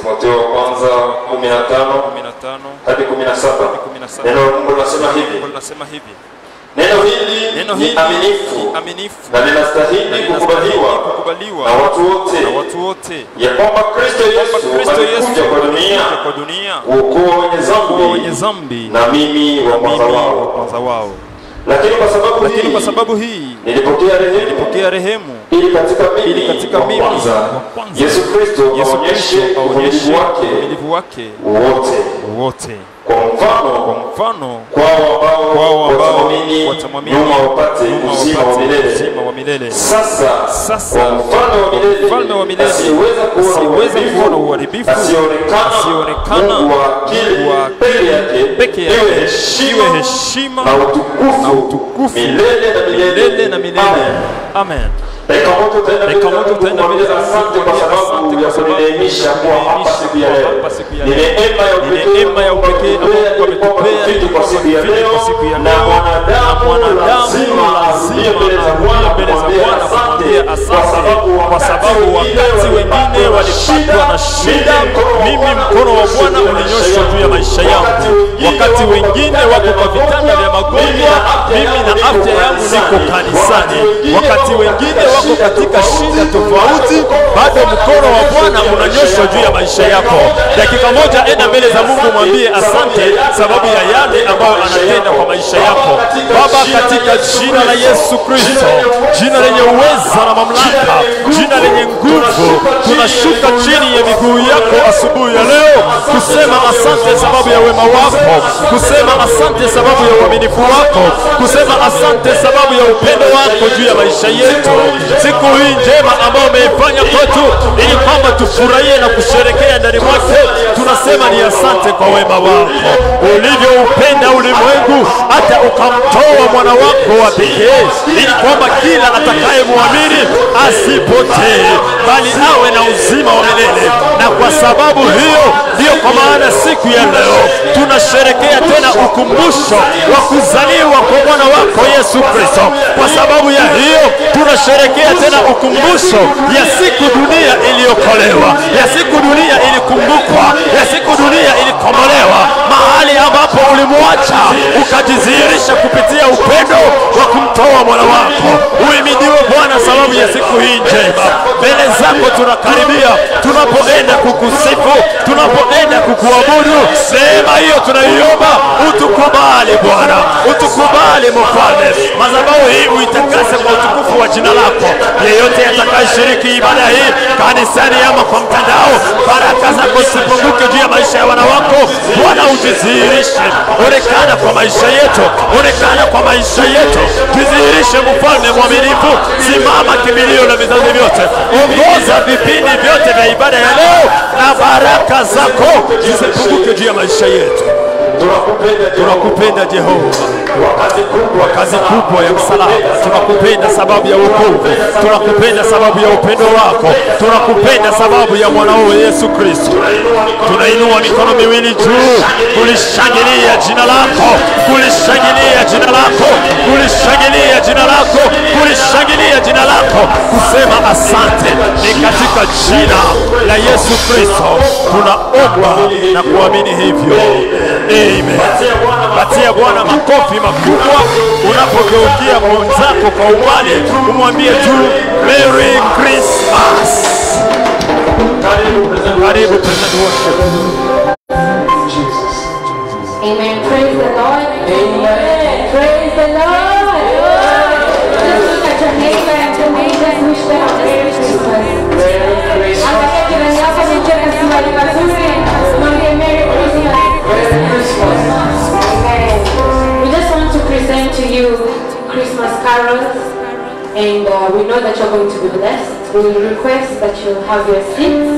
Timotheo wa kwanza 15 hadi 17. Neno la Mungu linasema hivi. Neno hili ni aminifu na linastahili kukubaliwa na watu wote, ya kwamba Kristo Yesu alikuja kwa dunia kuokoa wenye dhambi na mimi wa kwanza wao. Lakini kwa sababu hii nilipokea rehemu ili katika mimi Yesu Kristo aonyeshe uvumilivu wake wote. Kwa mfano kwao ambao watamwamini wapate uzima wa milele. Sasa mfalme wa milele asiweza kuona uharibifu, asionekana Mungu wa peke yake, iwe heshima na utukufu milele na milele. Amen. Dakika moja tutaenda mbele za asante kwa sababu ya kunineemisha kuwa hapa siku ya leo. Ni neema ya upekee ambayo ametupea kwa siku ya leo, na mwanadamu lazima mbele za Bwana kumwambia asante, kwa sababu wakati wengine walipatwa na shida, mimi mkono wa Bwana ulinyoshwa juu ya maisha yangu. Wakati wengine wako kwa vitanda vya magonjwa, mimi na afya yangu niko kanisani. Wakati wengine wako katika shida tofauti, bado mkono wa Bwana unanyoshwa juu ya maisha yako. Dakika moja enda mbele za Mungu, mwambie asante sababu ya yale ambayo anatenda kwa maisha yako. Baba, katika jina la Yesu Kristo, jina lenye uweza na mamlaka, jina lenye nguvu, tunashuka chini ya miguu yako asubuhi ya leo kusema asante sababu ya wema wako, kusema asante sababu ya uaminifu wako, kusema asante sababu ya upendo wako juu ya maisha yetu. Siku hii njema ambayo umeifanya kwetu ili kwamba tufurahie na kusherekea ndani mwake, tunasema ni asante kwa wema wako. Ulivyoupenda ulimwengu hata ukamtoa mwana wako wa pekee, ili kwamba kila atakayemwamini asipotee bali awe na uzima wa milele. Na kwa sababu hiyo ndio kwa maana siku ya leo tunasherekea tena ukumbusho wa kuzaliwa kwa mwana wako Yesu Kristo. Kwa sababu ya hiyo tunasherekea tena ukumbusho ya siku dunia iliyokolewa, ya siku dunia ilikumbukwa, ya siku dunia ilikomolewa, mahali ambapo ulimwacha ukajidhihirisha kupitia upendo wa kumtoa mwana wako. Uhimidiwe Bwana sababu ya siku hii njema. Mbele zako tunakaribia, tunapoenda kukusifu, tunapoenda kukuabudu. Neema hiyo tunaiomba, utukubali Bwana, utukubali Mfalme. Madhabahu hii uitakase kwa utukufu wa jina lako. Yeyote atakayeshiriki ibada hii kanisani ama kwa mtandao, baraka zako zipunguke juu ya maisha ya wana wako. Bwana, ujidhihirishe, onekana kwa maisha yetu, onekana kwa maisha yetu, jidhihirishe Mfalme mwaminifu. Simama kimbilio la vizazi vyote, ongoza vipindi vyote vya ibada ya leo, na baraka zako zipunguke juu ya maisha yetu. Tunakupenda Jehova kwa kazi kubwa ya msalaba. Tunakupenda sababu ya wokovu, tunakupenda sababu ya upendo wako, tunakupenda sababu ya mwanao Yesu Kristo. Tunainua mikono miwili juu kulishangilia jina lako, kulishangilia jina lako, kulishangilia jina lako, kulishangilia jina lako, kusema asante. Ni katika jina la Yesu Kristo tunaomba na kuamini hivyo. Amen. Patia Bwana makofi makubwa. Unapogeukia mwenzako kwa umbali, umwambie tu Merry Christmas. Karibu present worship. Amen. Praise the Lord. Amen. Praise the Lord. Just look at your neighbor and your neighbor and wish them a Merry Christmas. Angalia jirani yako na cheka siwali mazuri. Mwambie Merry Christmas. Amen. We just want to present to you Christmas carols, and we know that you're going to be blessed. We will request that you have your seats.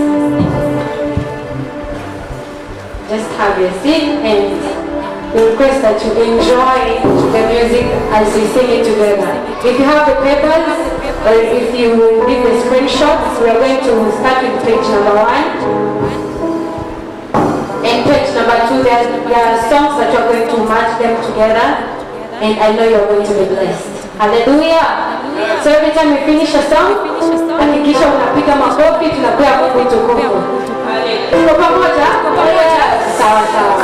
Just have your seat, and we request that you enjoy the music as we sing it together. If you have the papers, or if you need the screenshots, we are going to start with page number 1. And page number 2, there are songs that you're going to match them together, and I know you're going to be blessed. Hallelujah! So every time we finish a song, hakikisha unapiga makofi, tunapea Mungu utukufu. sawa sawa.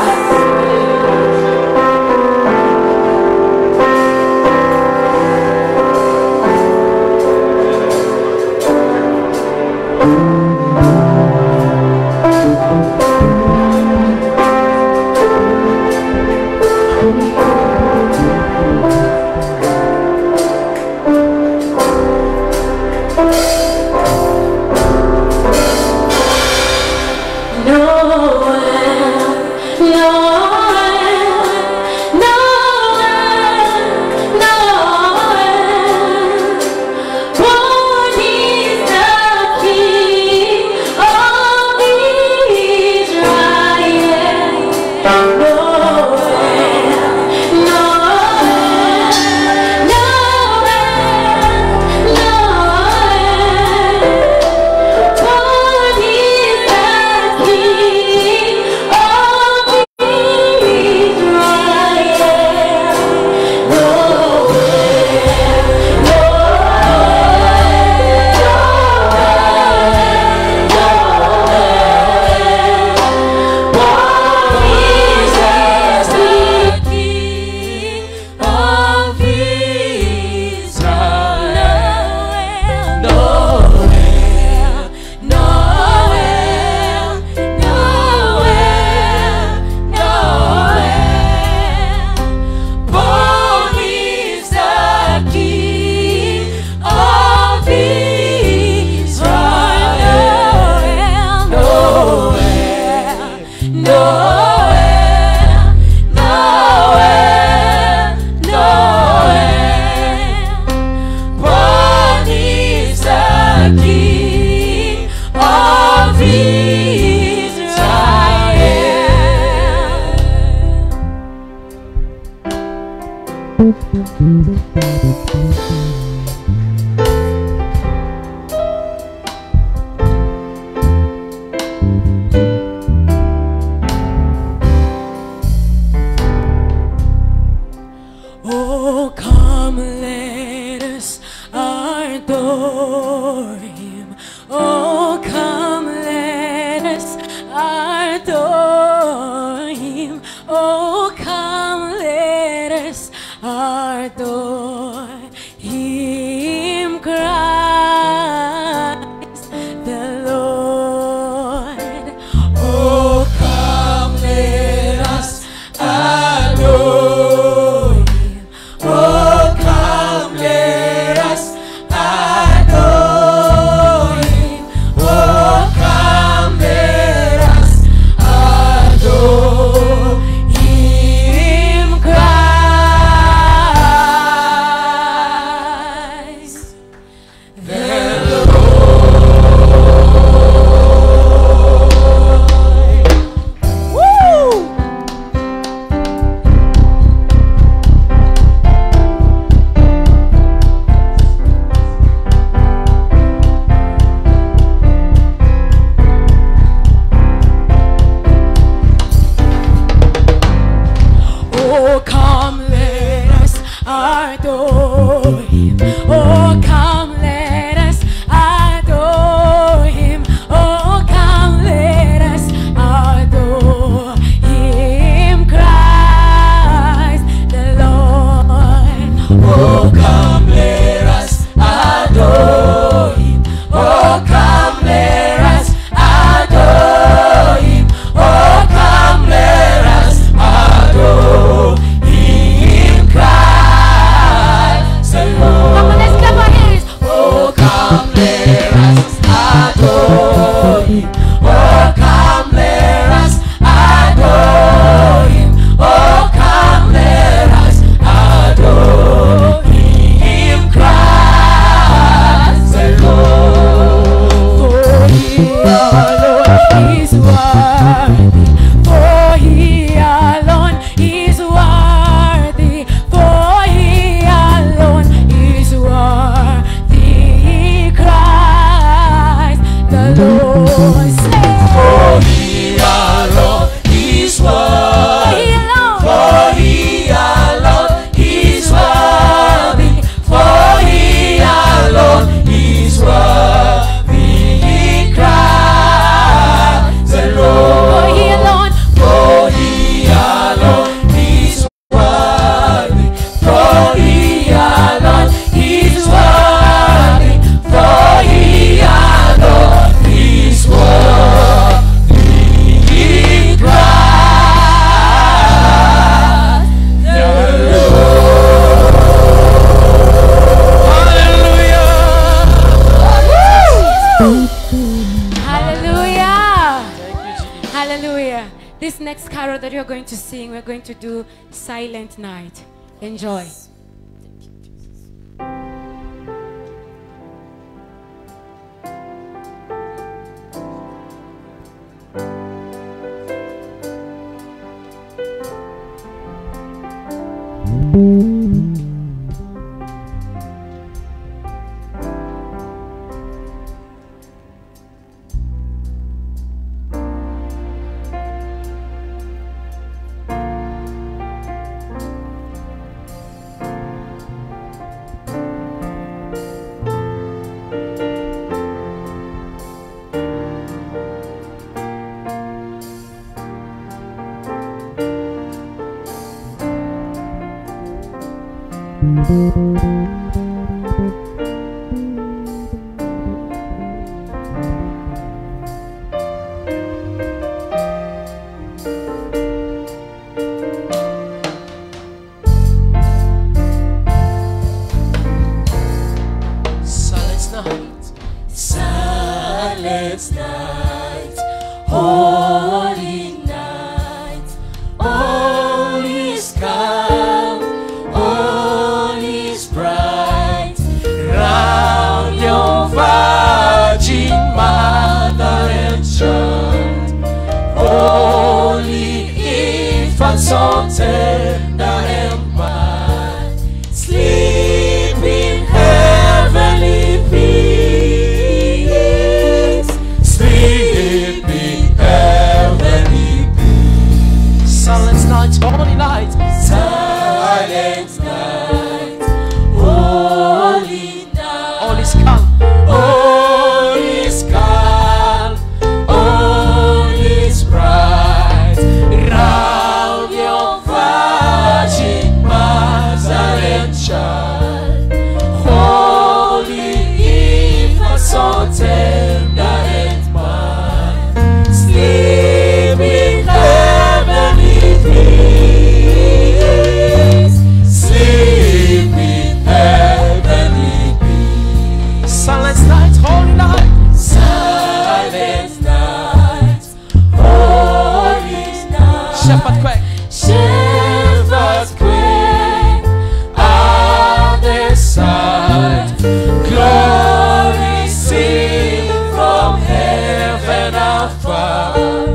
Oh, come, let us adore him. Oh, come, let us adore him. Oh, come, let us adore him, Christ the Lord. Oh, come, let us adore him. Oh, come, let us adore him. Oh, come, let us adore him. Hallelujah. This next carol that you're going to sing, we're going to do Silent Night. Enjoy. Silent night, holy night, all is calm, all is bright. Round your Virgin Mother and Child, holy infant, so tender and mild, sleep in heavenly peace, sleep in heavenly peace. Silent night, holy night, silent night, holy night, all is calm, all is calm, all is bright. Round your Virgin Mother and Child, holy infant, so tender and mild, sleep in heavenly peace, sleep in heavenly peace. Silent night, holy night, silent night, holy night. Shepherd quack, shepherd quack at the sight, glory sing from heaven afar,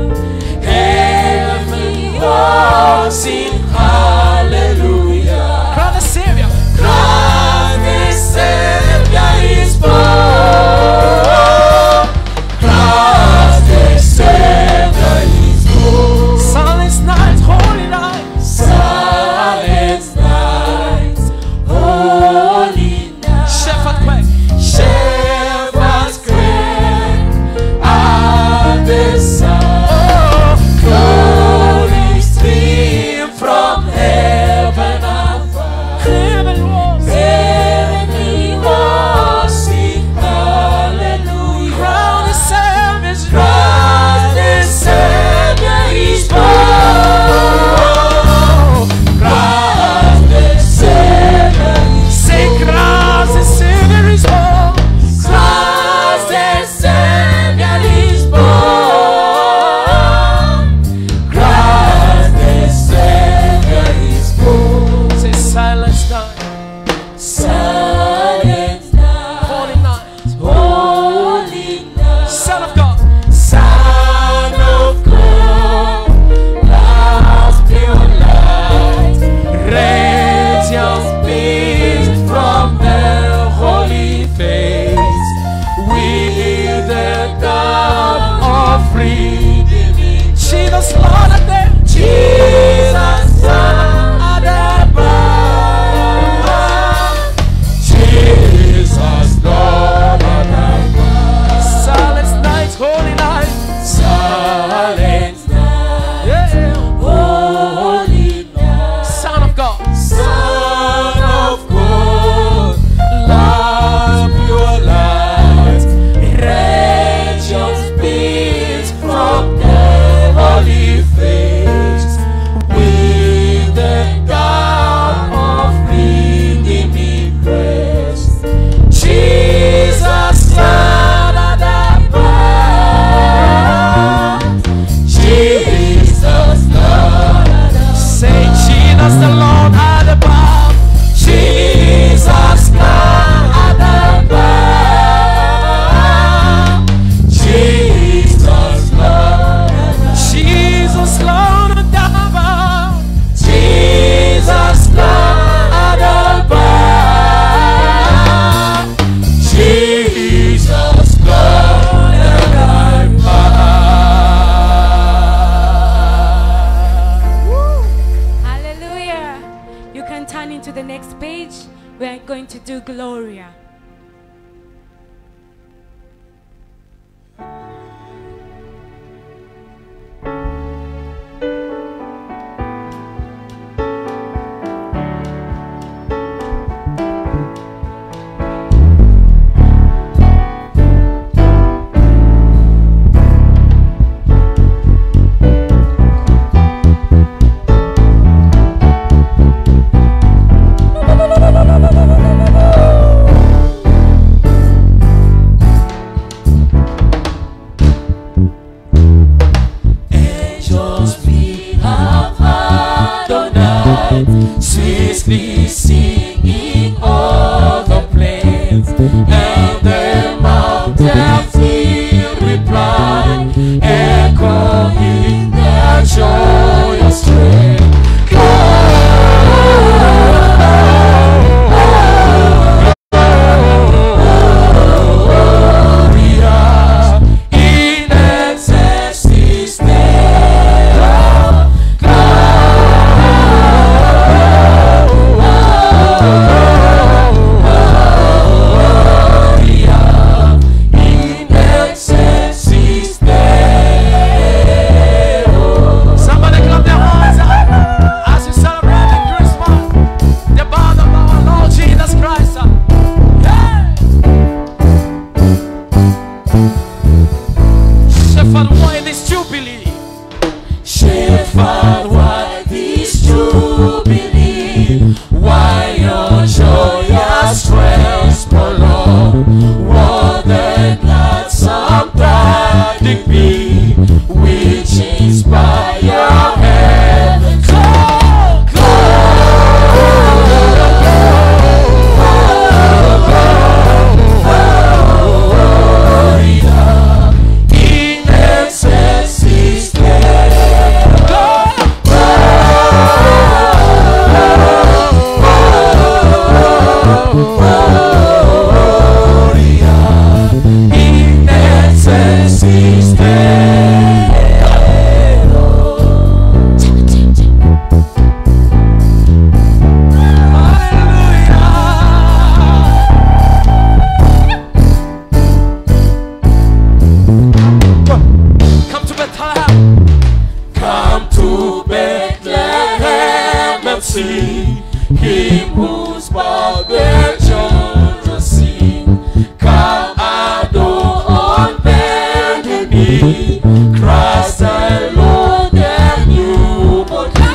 heavenly walls in hallelujah. Crown the Savior, Christ the Savior is born, Christ the Savior is born. Silent night, holy night, silent night, holy night. Shepherd quack, shepherd quack at the sound, glory stream from heaven afar, heavenly walls sing hallelujah. Crown the Savior, Christ the Savior is born, Christ the Savior is say Christ the Savior is born, Christ the Savior is born, Christ the Savior is born. Say silent night, silent night, holy night, holy night. Son of God, Son of God, last pure light, radiant beam from the holy face, with the dawn of freedom. Jesus, Lord of them, Jesus, Son of the birth, Jesus, Lord of the birth. Silent night, holy night, silent night, yeah, holy night. Son of God, Son of God, love pure light, radiant beams from the holy face, do Gloria. Sweetly singing all the plains, and the mountains will reply, echoing their joyous strain. Gloria in excelsis Deo. Somebody clap their hands as you celebrate Christmas, the birth of our Lord Jesus Christ. Yeah. Shepherd, why this jubilee? Shepherd, why this jubilee? Why your joyous praise, O Lord? What the gladsome tidings be, which inspire heaven. Gloria in excelsis in excelsis Come to Bethlehem. Come to Bethlehem and see him whose birth the children sing. Come adore on bended knee, Christ the Lord the newborn King.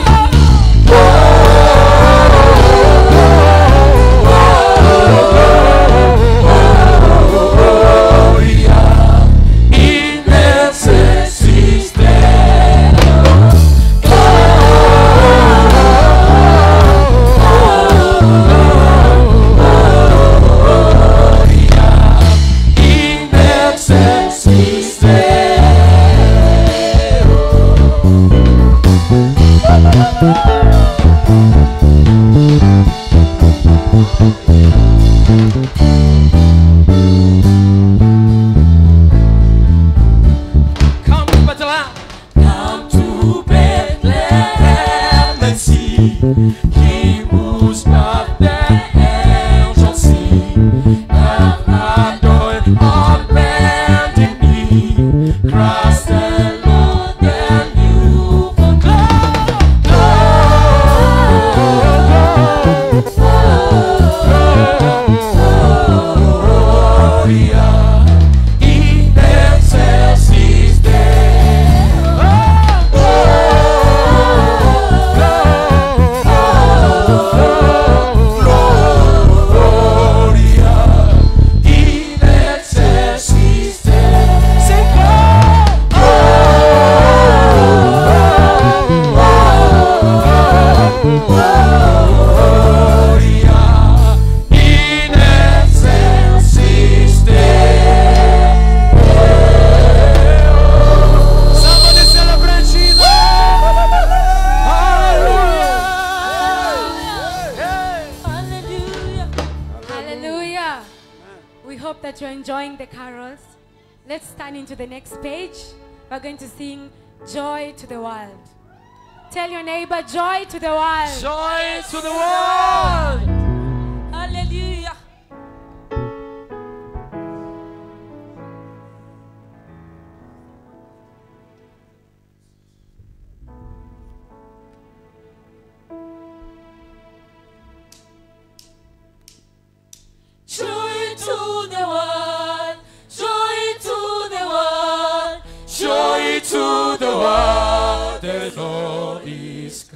Gloria in excelsis in excelsis Come to Bethlehem. Come to Bethlehem and see him whose birth the angels sing. Come adore on bended knee, Christ the Lord the newborn Gloria in excelsis Gloria in excelsis Gloria in excelsis Somebody celebrate Jesus. Hallelujah. Hallelujah. Hallelujah. We hope that you're enjoying the carols. Let's stand into the next page. We're going to sing Joy to the World. Tell your neighbor, joy to the world. Joy to the world. Hallelujah.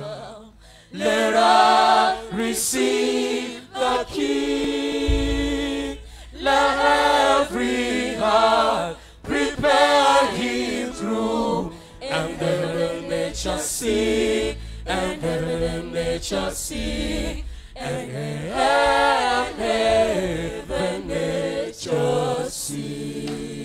come. Let us receive the King. Let every heart prepare Him through. And heaven nature sing, and heaven nature sing, and heaven nature sing.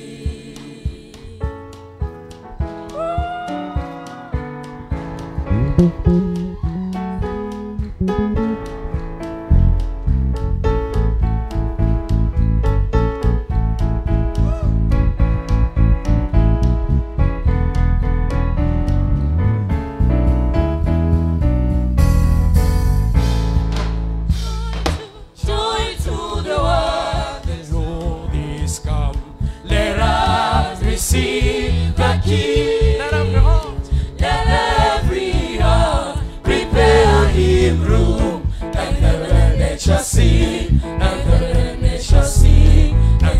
Receive the King. Let every heart prepare Him room. And heaven nature sing, and heaven nature sing, and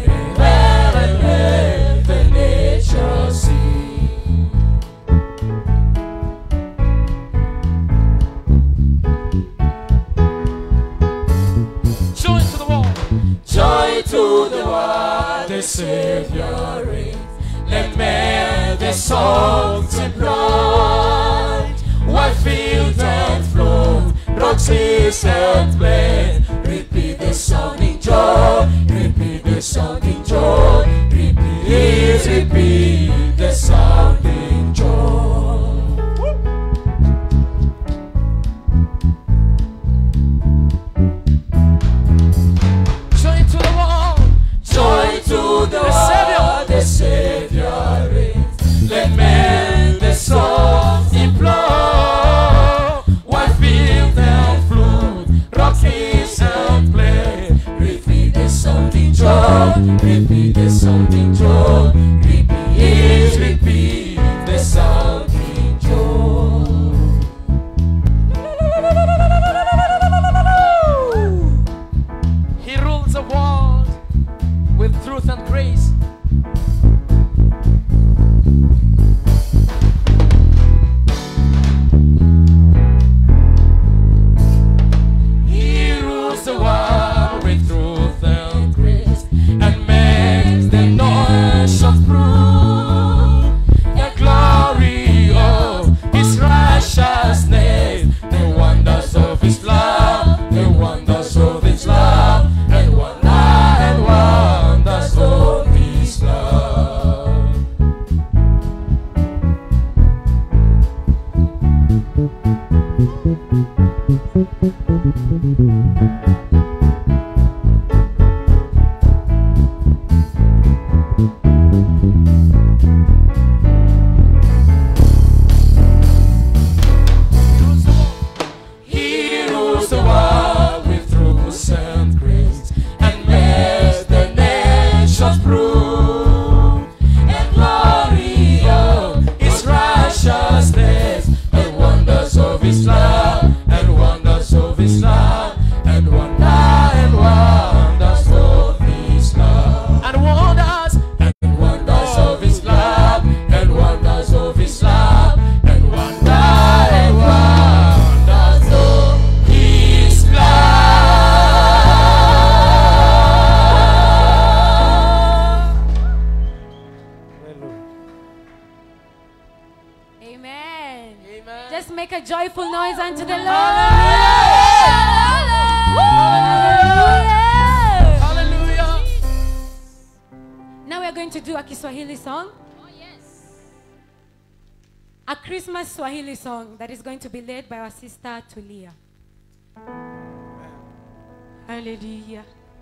heaven nature sing. Joy to the wall, joy to the wall. The Savior reigns. Let men the songs employ, while field and flow, rocks his and play. Repeat the sounding joy, repeat the sounding joy, repeat the sounding joy. Joy to the wall, joy to the wall, the Savior reigns. Let men the songs implore, while field and flood, rock his and play. Repeat the sounding joy, repeat the sounding joy, repeat the sounding joy. He rules the world with truth and grace. He rules the world with truth and grace, and makes the nations prove the glory of His righteousness, the wonders of His love, the wonders of His love, and wonders of His love. He rules the world with truth and grace, and makes the nations prove the glory of His righteousness, and wonders of His love, and wonders of His love, and wonders of His love, and wonders of His love, and wonders of His love, and wonders of His Amen. Amen. Just make a joyful noise unto the Lord. Hallelujah. Hallelujah. Now we are going to do a Kiswahili song. A Christmas Swahili song that is going to be led by our sister Tulia. Hallelujah.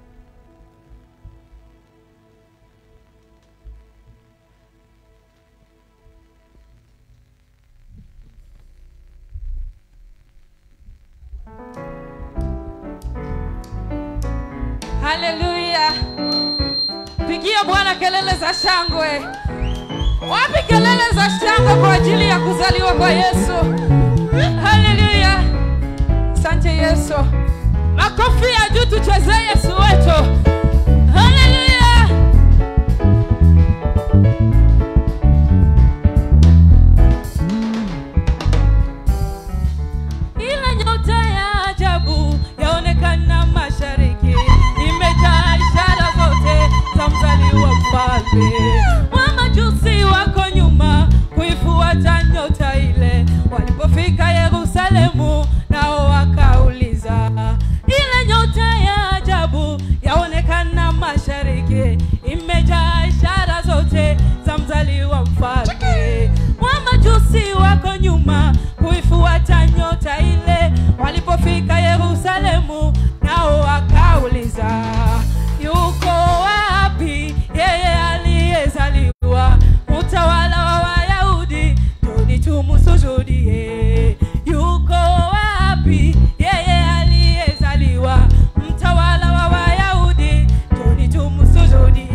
Haleluya. Pigia Bwana kelele za shangwe. Wapi kelele za shangwe kwa ajili ya kuzaliwa kwa Yesu? Haleluya. Asante Yesu. Makofi ya juu tuchezee Yesu wetu. Haleluya. kuifuata nyota ile. Walipofika Yerusalemu nao wakauliza, ile nyota ya ajabu yaonekana mashariki, imejaa ishara zote za mzaliwa mfalme. Wamajusi wako nyuma kuifuata nyota ile. Walipofika Yerusalemu nao wakauliza, yuko wapi yeye aliyezaliwa mtawala wa Wayahudi? Tuni tumusujudie. Yuko wapi yeye aliyezaliwa mtawala wa Wayahudi? Tuni tumusujudie.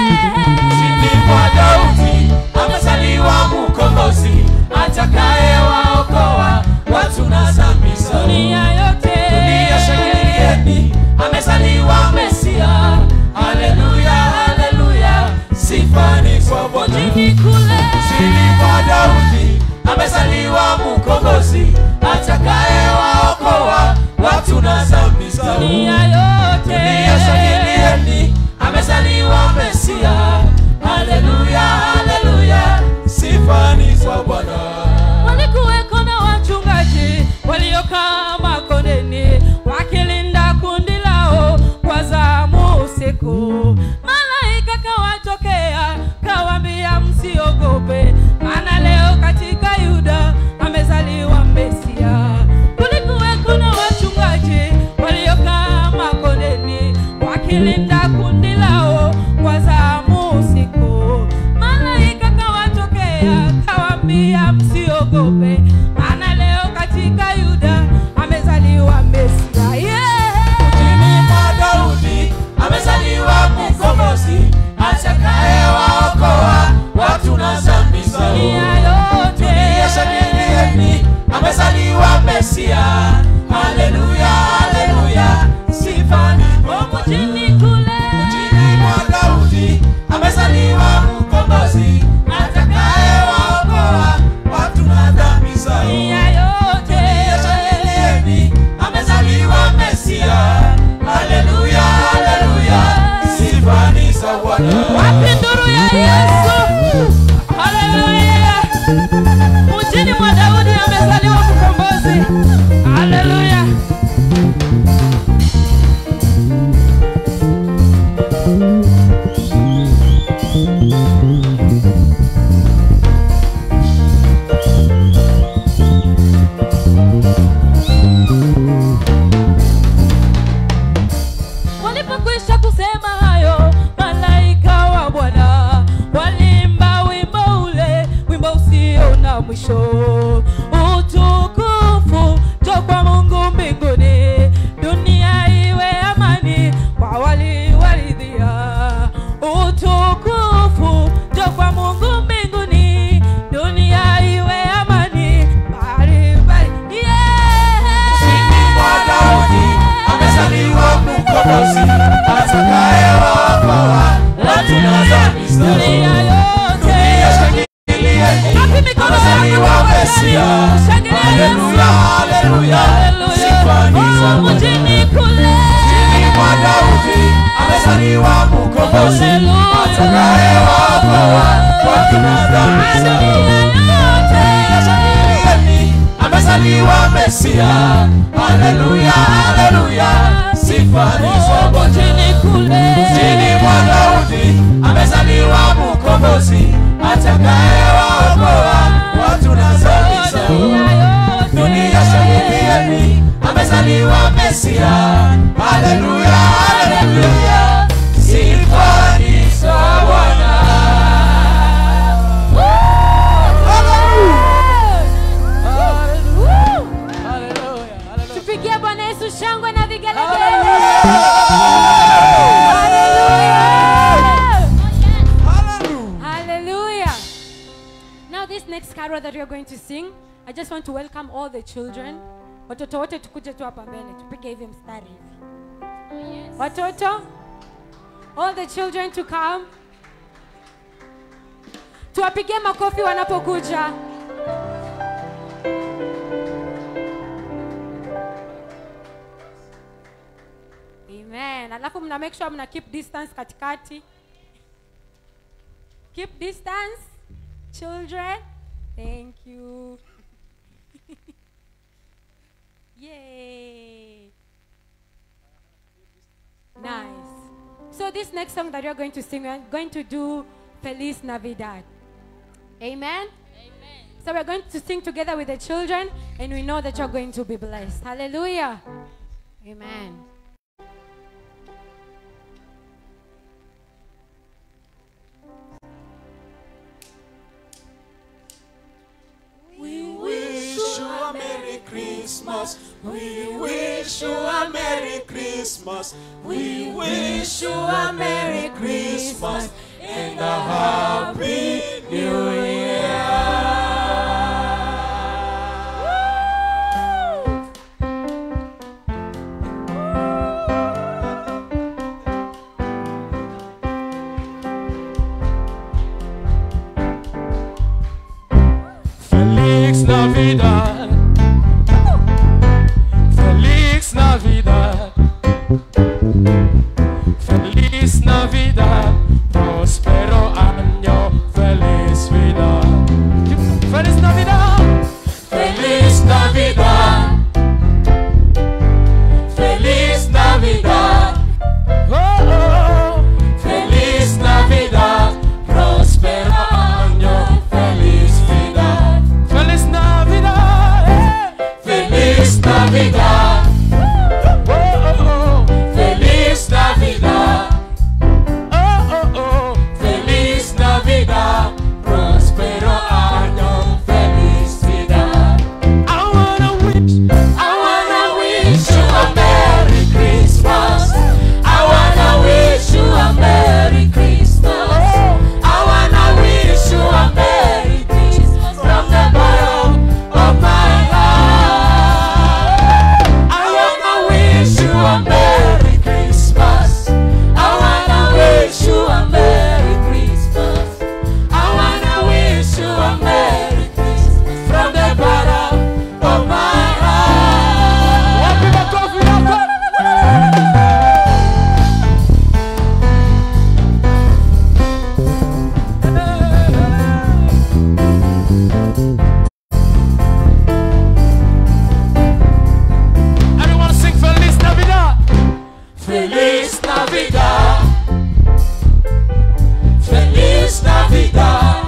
Kwa Daudi amezaliwa mkombozi atakayewaokoa watu na dhambi zao. Dunia yote, dunia shangilieni, amezaliwa Mesia. Haleluya, haleluya, sifa ni kwa Bwana. Chini kwa Daudi amezaliwa mkombozi atakayewaokoa watu na dhambi zao. dunia yote, dunia shangilieni, amezaliwa Mesia. Haleluya, haleluya, sifa ni kwa Bwana. walikuweko na wachungaji waliokaa makondeni wakilinda kundi lao kwa zamu usiku. Malaika kawatokea kawaambia, msiogope, maana leo katika Yuda amezaliwa Mesia. Kulikuweko na wachungaji waliokaa makondeni wakilinda kundi lao kwa zamu usiku. Malaika kawatokea kawaambia, msiogope, maana leo katika Yuda amezaliwa Mesia. Chini kwa Daudi amezaliwa mkombozi atakayewaokoa watu na dhambi zao. Dunia yote, dunia shangilieni, amezaliwa Mesia. Haleluya, haleluya, sifa ni kwa Bwana. chini kule, Chini kwa Daudi amezaliwa mkombozi atakayewaokoa watu na dhambi zao. dunia yote, Dunia shangilieni, amezaliwa Mesia. Haleluya, haleluya, sifa ni za Bwana. wapi nduru ya Yesu? Haleluya, mjini mwa Daudi amezaliwa mkombozi. Haleluya. Walipokwisha kusema hayo, malaika wa Bwana walimba wimbo ule, wimbo usio na mwisho. Utukufu toka Mungu mbinguni, dunia iwe amani kwa walioridhia. Utukufu toka Mungu mbinguni, dunia iwe amani bali bali. Chini kwa Daudi amezaliwa mkombozi atakayewaokoa watu na dhambi zao. Dunia yote, Dunia shangilieni, amezaliwa Mesia. Haleluya, haleluya, sifa ni za Bwana. mjini kule, Chini kwa Daudi amezaliwa mkombozi atakayewaokoa watu na dhambi zao. Dunia shangilieni, amezaliwa Mesia. Haleluya, haleluya, sifa ni za Bwana. mjini kule, Chini kwa Daudi amezaliwa mkombozi atakayewaokoa watu na dhambi zao. Dunia shangilieni, amezaliwa Mesia. Haleluya, haleluya, sifa ni za Bwana. Tupigie Bwana Yesu shangwe na vigelegele. Hallelujah. Now this next carol that we are going to sing, I just want to welcome all the children. Watoto wote tukuje tu hapa mbele. Tupige hivi mstari hivi. Watoto, all the children to come. Tuwapigie makofi wanapokuja. Amen. Alafu mna make sure mna keep distance katikati. Keep distance, children. Thank you. Yay. Nice. So this next song that you're going to sing, we're going to do Feliz Navidad. Amen? So we're going to sing together with the children, and we know that you're going to be blessed. Hallelujah. Amen. We wish you a Merry Christmas. We wish you a Merry Christmas. We wish you a Merry Christmas and a Happy New Year. Feliz Navidad, Feliz Navidad, Feliz Navidad, próspero año, feliz vida. Feliz Navidad, Feliz Navidad, Feliz Navidad, oh, oh. Feliz Navidad, próspero año, feliz vida. Feliz Navidad, Feliz Navidad, oh, oh, oh. Feliz Navidad, oh, oh, oh. Feliz Navidad, próspero año, felicidad. I wanna wish you a Merry Christmas. I wanna wish you a Merry Christmas. I wanna wish you a Merry Christmas from the bottom of my heart. I wanna wish you a Merry Christmas. I wanna wish you a Merry Christmas. I wanna wish you a Merry Christmas from the bottom of my heart. One people coffee now. Everyone sing Feliz Navidad. Feliz Navidad, Feliz Navidad,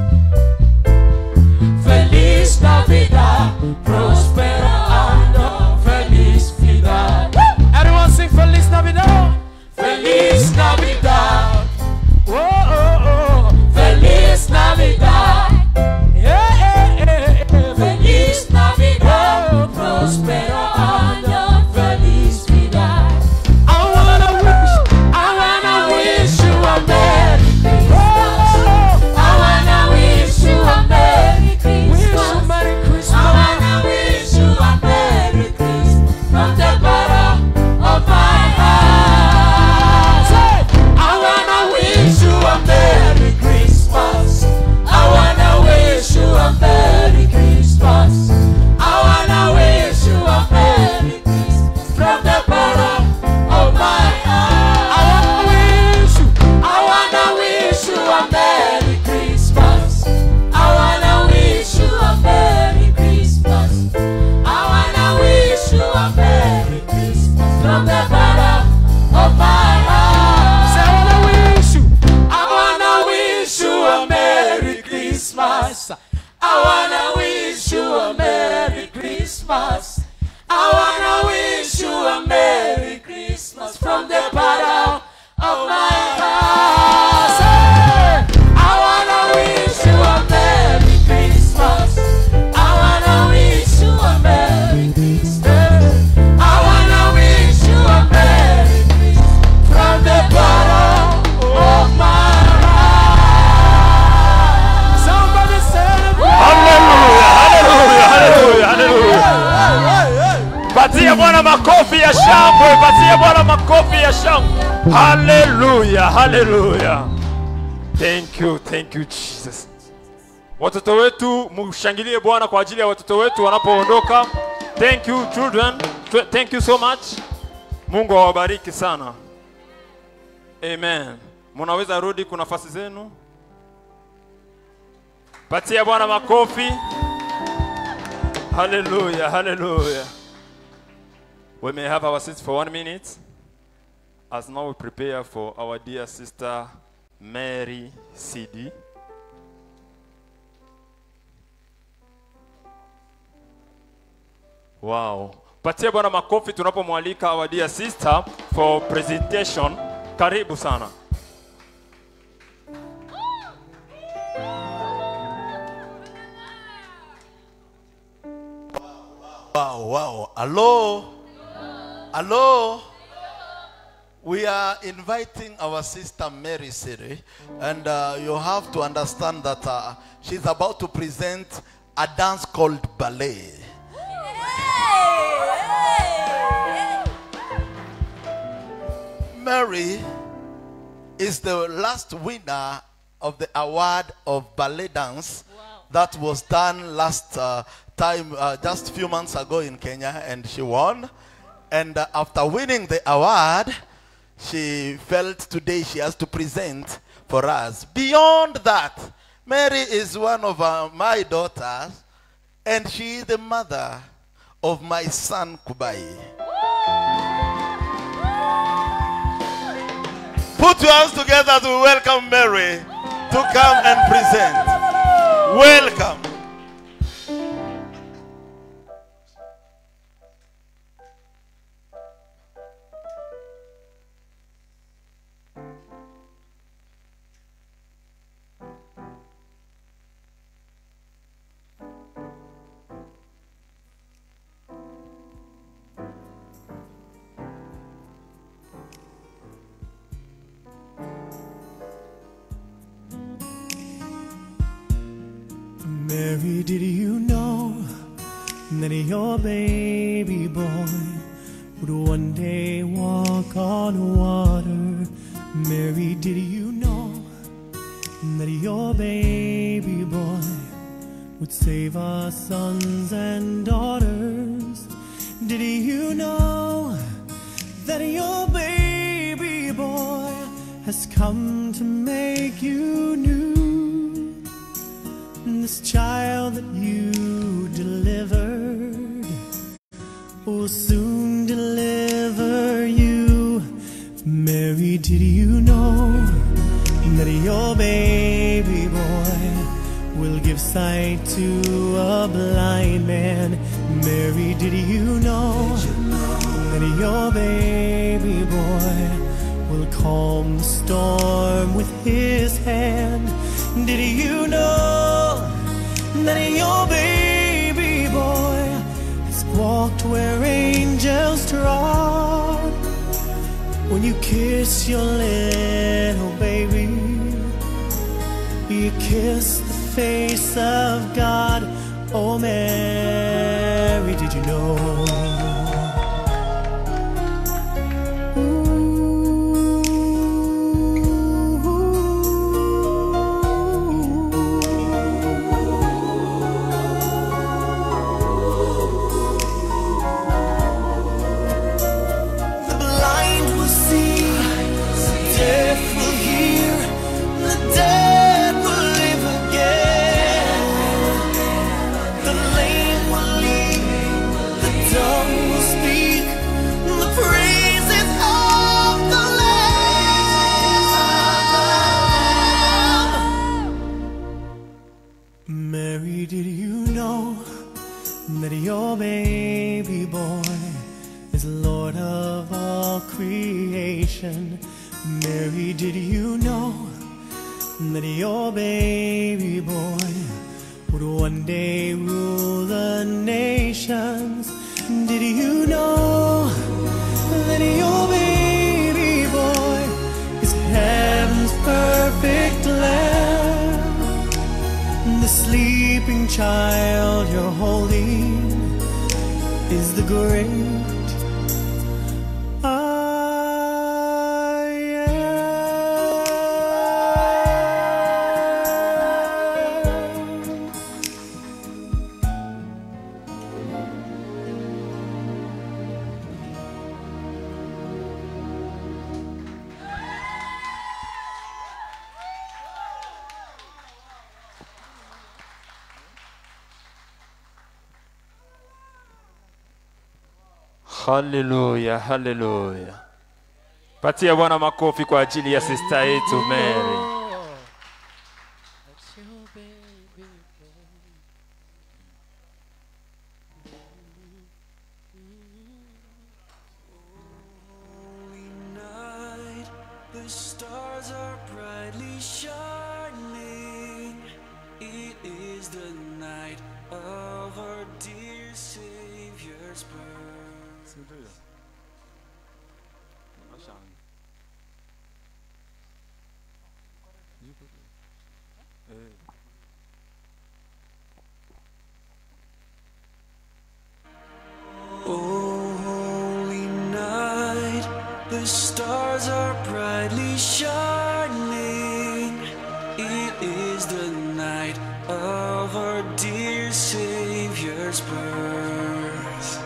Feliz Navidad, próspero año, feliz vida. Everyone sing Feliz Navidad, Feliz Navidad, oh, oh, oh. Feliz Navidad, yeah, yeah, yeah, yeah. Feliz Navidad, próspero año, feliz vida. I wanna wish you a Merry Christmas. I wanna wish you a Merry Christmas. I wanna wish you a Merry Christmas from the bottom of my heart. I wanna wish you a Merry Christmas. I wanna wish you a Merry Christmas. I wanna wish you a Merry Christmas from the bottom of my heart. I wanna wish you a Merry Christmas. I wanna wish you a Merry Christmas. I wanna wish you a Merry Christmas from the bottom of my heart. Say, I wanna wish you a Merry Christmas. I wanna wish you a Merry Christmas. I wanna wish you a Merry Christmas from the bottom of my heart. Say, I wanna wish you a Merry Christmas. I wanna wish you a Merry Christmas. I wanna wish you a Merry Christmas from the bottom of my heart. Somebody celebrate. Hallelujah, hallelujah, hallelujah, hallelujah. Patia Bwana makofi ya shangwe, patia Bwana makofi ya shangwe. Hallelujah, hallelujah. Thank you Jesus. Watoto wetu mshangilie Bwana kwa ajili ya watoto wetu wanapoondoka. Thank you children. Thank you so much. Mungu awabariki sana. Amen. Mnaweza rudi kwa nafasi zenu. Patia Bwana makofi. Hallelujah, hallelujah. We may have our seats for 1 minute as now we prepare for our dear sister Mary CD. Wow. Patia Bwana makofi tunapomwalika our dear sister for presentation. Karibu sana. Wow, wow. Hello? Hello? We are inviting our sister Mary Siri, and you have to understand that she's about to present a dance called ballet. Mary is the last winner of the award of ballet dance that was done last time, just a few months ago in Kenya, and she won. And after winning the award, she felt today she has to present for us. Beyond that, Mary is one of my daughters, and she is the mother of my son Kubai. Put your hands together to welcome Mary to come and present. Welcome. Mary, did you know that your baby boy would one day walk on water? Mary, did you know that your baby boy would save our sons and daughters? Did you know that your baby boy has come to make you new? This child that you delivered will soon deliver you. Mary, did you know that your baby boy will give sight to a blind man? Mary, did you know that your baby boy will calm the storm with his hand? Did you know that your baby boy has walked where angels trod? When you kiss your little baby, you kiss the face of God. Oh, Mary, did you know? Mary, did you know that your baby boy is Lord of all creation? Mary, did you know that your baby boy would one day rule the nations? Did you know that your baby boy is heaven's perfect lamb? The sleeping child you're holding is the great I am. Haleluya, haleluya. Patia Bwana makofi kwa ajili ya sister yetu Mary. The stars are brightly shining. It is the night of our dear Savior's birth. Oh, holy night, the stars are brightly shining. It is the night of our dear Savior's birth.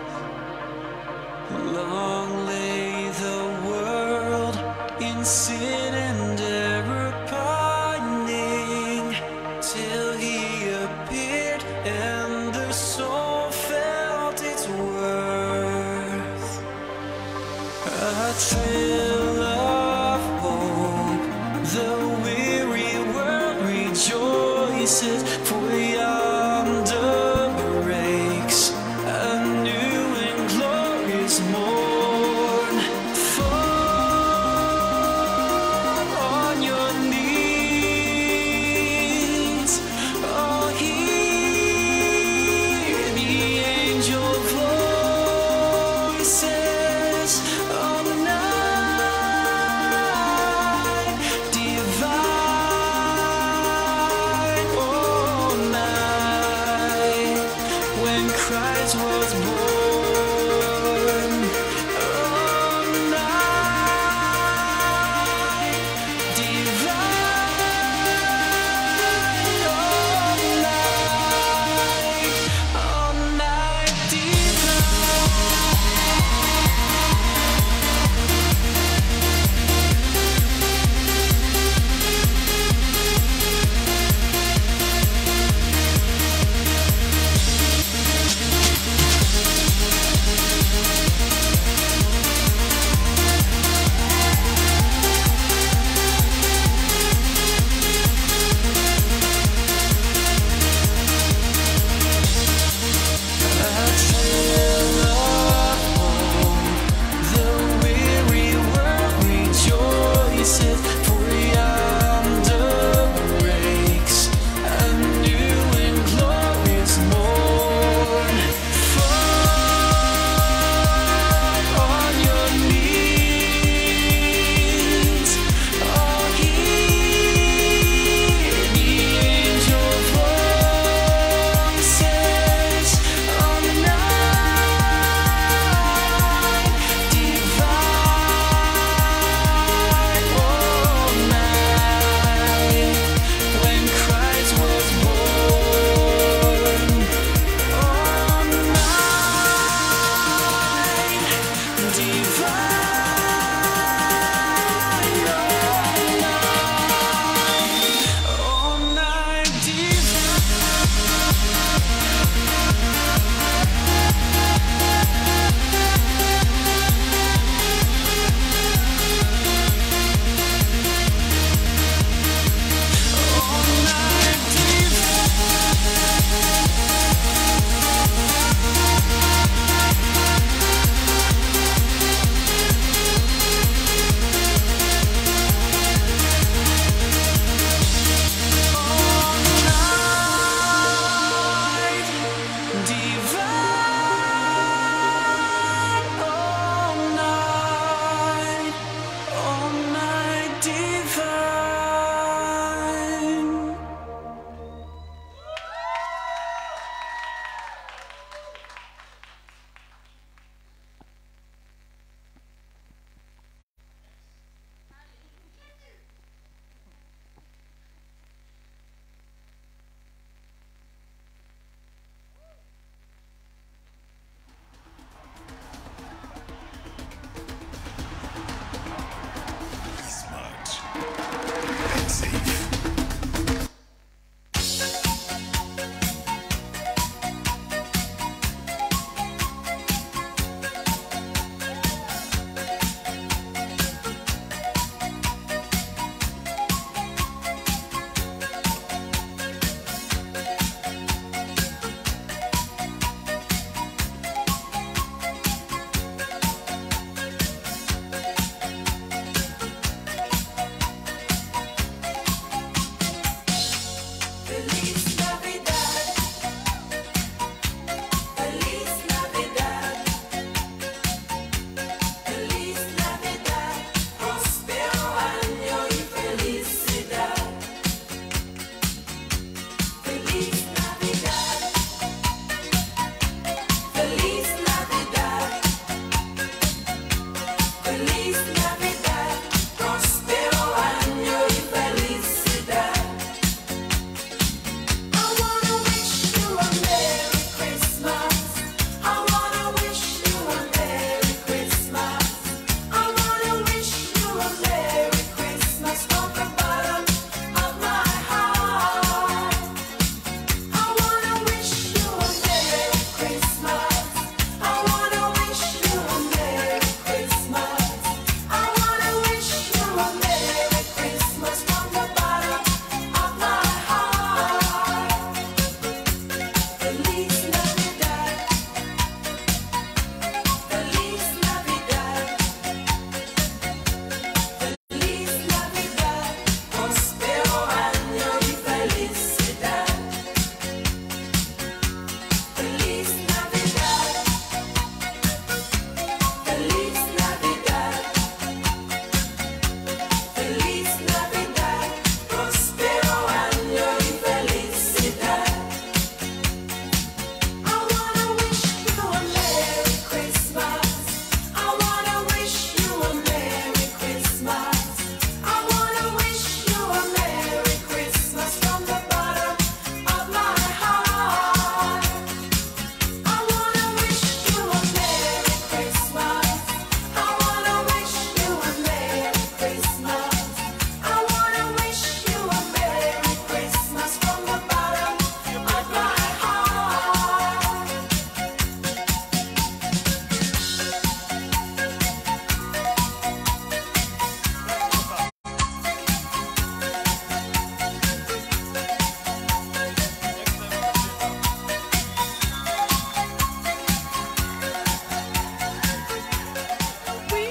Long lay the world in sin and error pining, till he appeared and the soul felt its worth. A thrill of hope, the weary world rejoices, for yonder breaks a new and glorious morn. Fall on your knees, oh, hear the angel voices of night divine, oh, night when Christ was born. Oh, night divine, oh, night divine.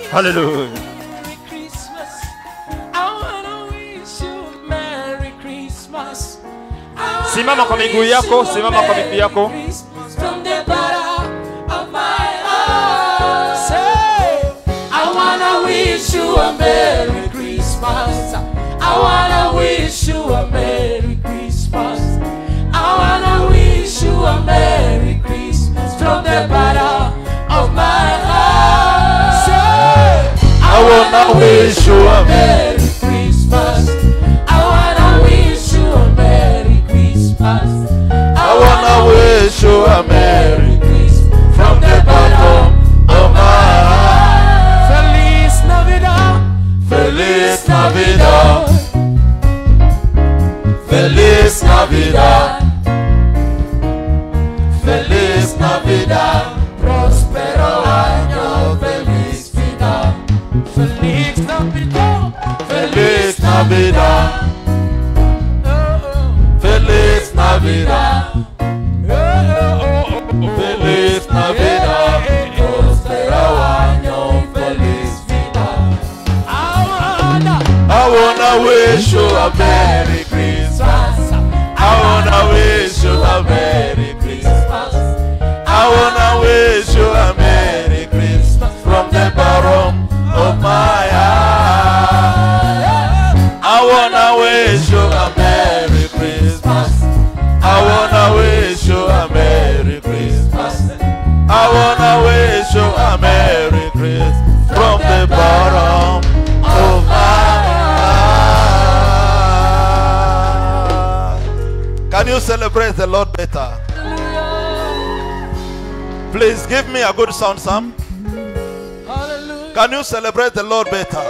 Hallelujah. Merry Christmas. I wanna wish you a Merry Christmas. Simama kwa miguu yako, simama kwa miguu yako. From the bottom of my heart, say, I wanna wish you a Merry Christmas. I wanna wish you a Merry Christmas. I wanna wish you a Merry Christmas from the bottom of my heart. Say, I wanna wish you a Merry Christmas. I wanna wish you a Merry Christmas. I wanna wish you a Merry Christmas from the bottom of my heart. Feliz Navidad. Feliz Navidad. Feliz Navidad. Feliz Navidad. Próspero año, feliz vida. Feliz Navidad. Feliz Navidad. Feliz Navidad. Feliz Navidad. Próspero año, feliz vida. I wanna wish you a Merry Christmas. I wanna wish you a Merry Christmas. I wanna wish you a Merry Christmas from the bottom of my heart. I wanna wish you a Merry Christmas. I wanna wish you a Merry Christmas. I wanna wish you a Merry Christmas from the bottom of my heart. Can you celebrate the Lord better? Please give me a good sound, Sam. Hallelujah. Can you celebrate the Lord better?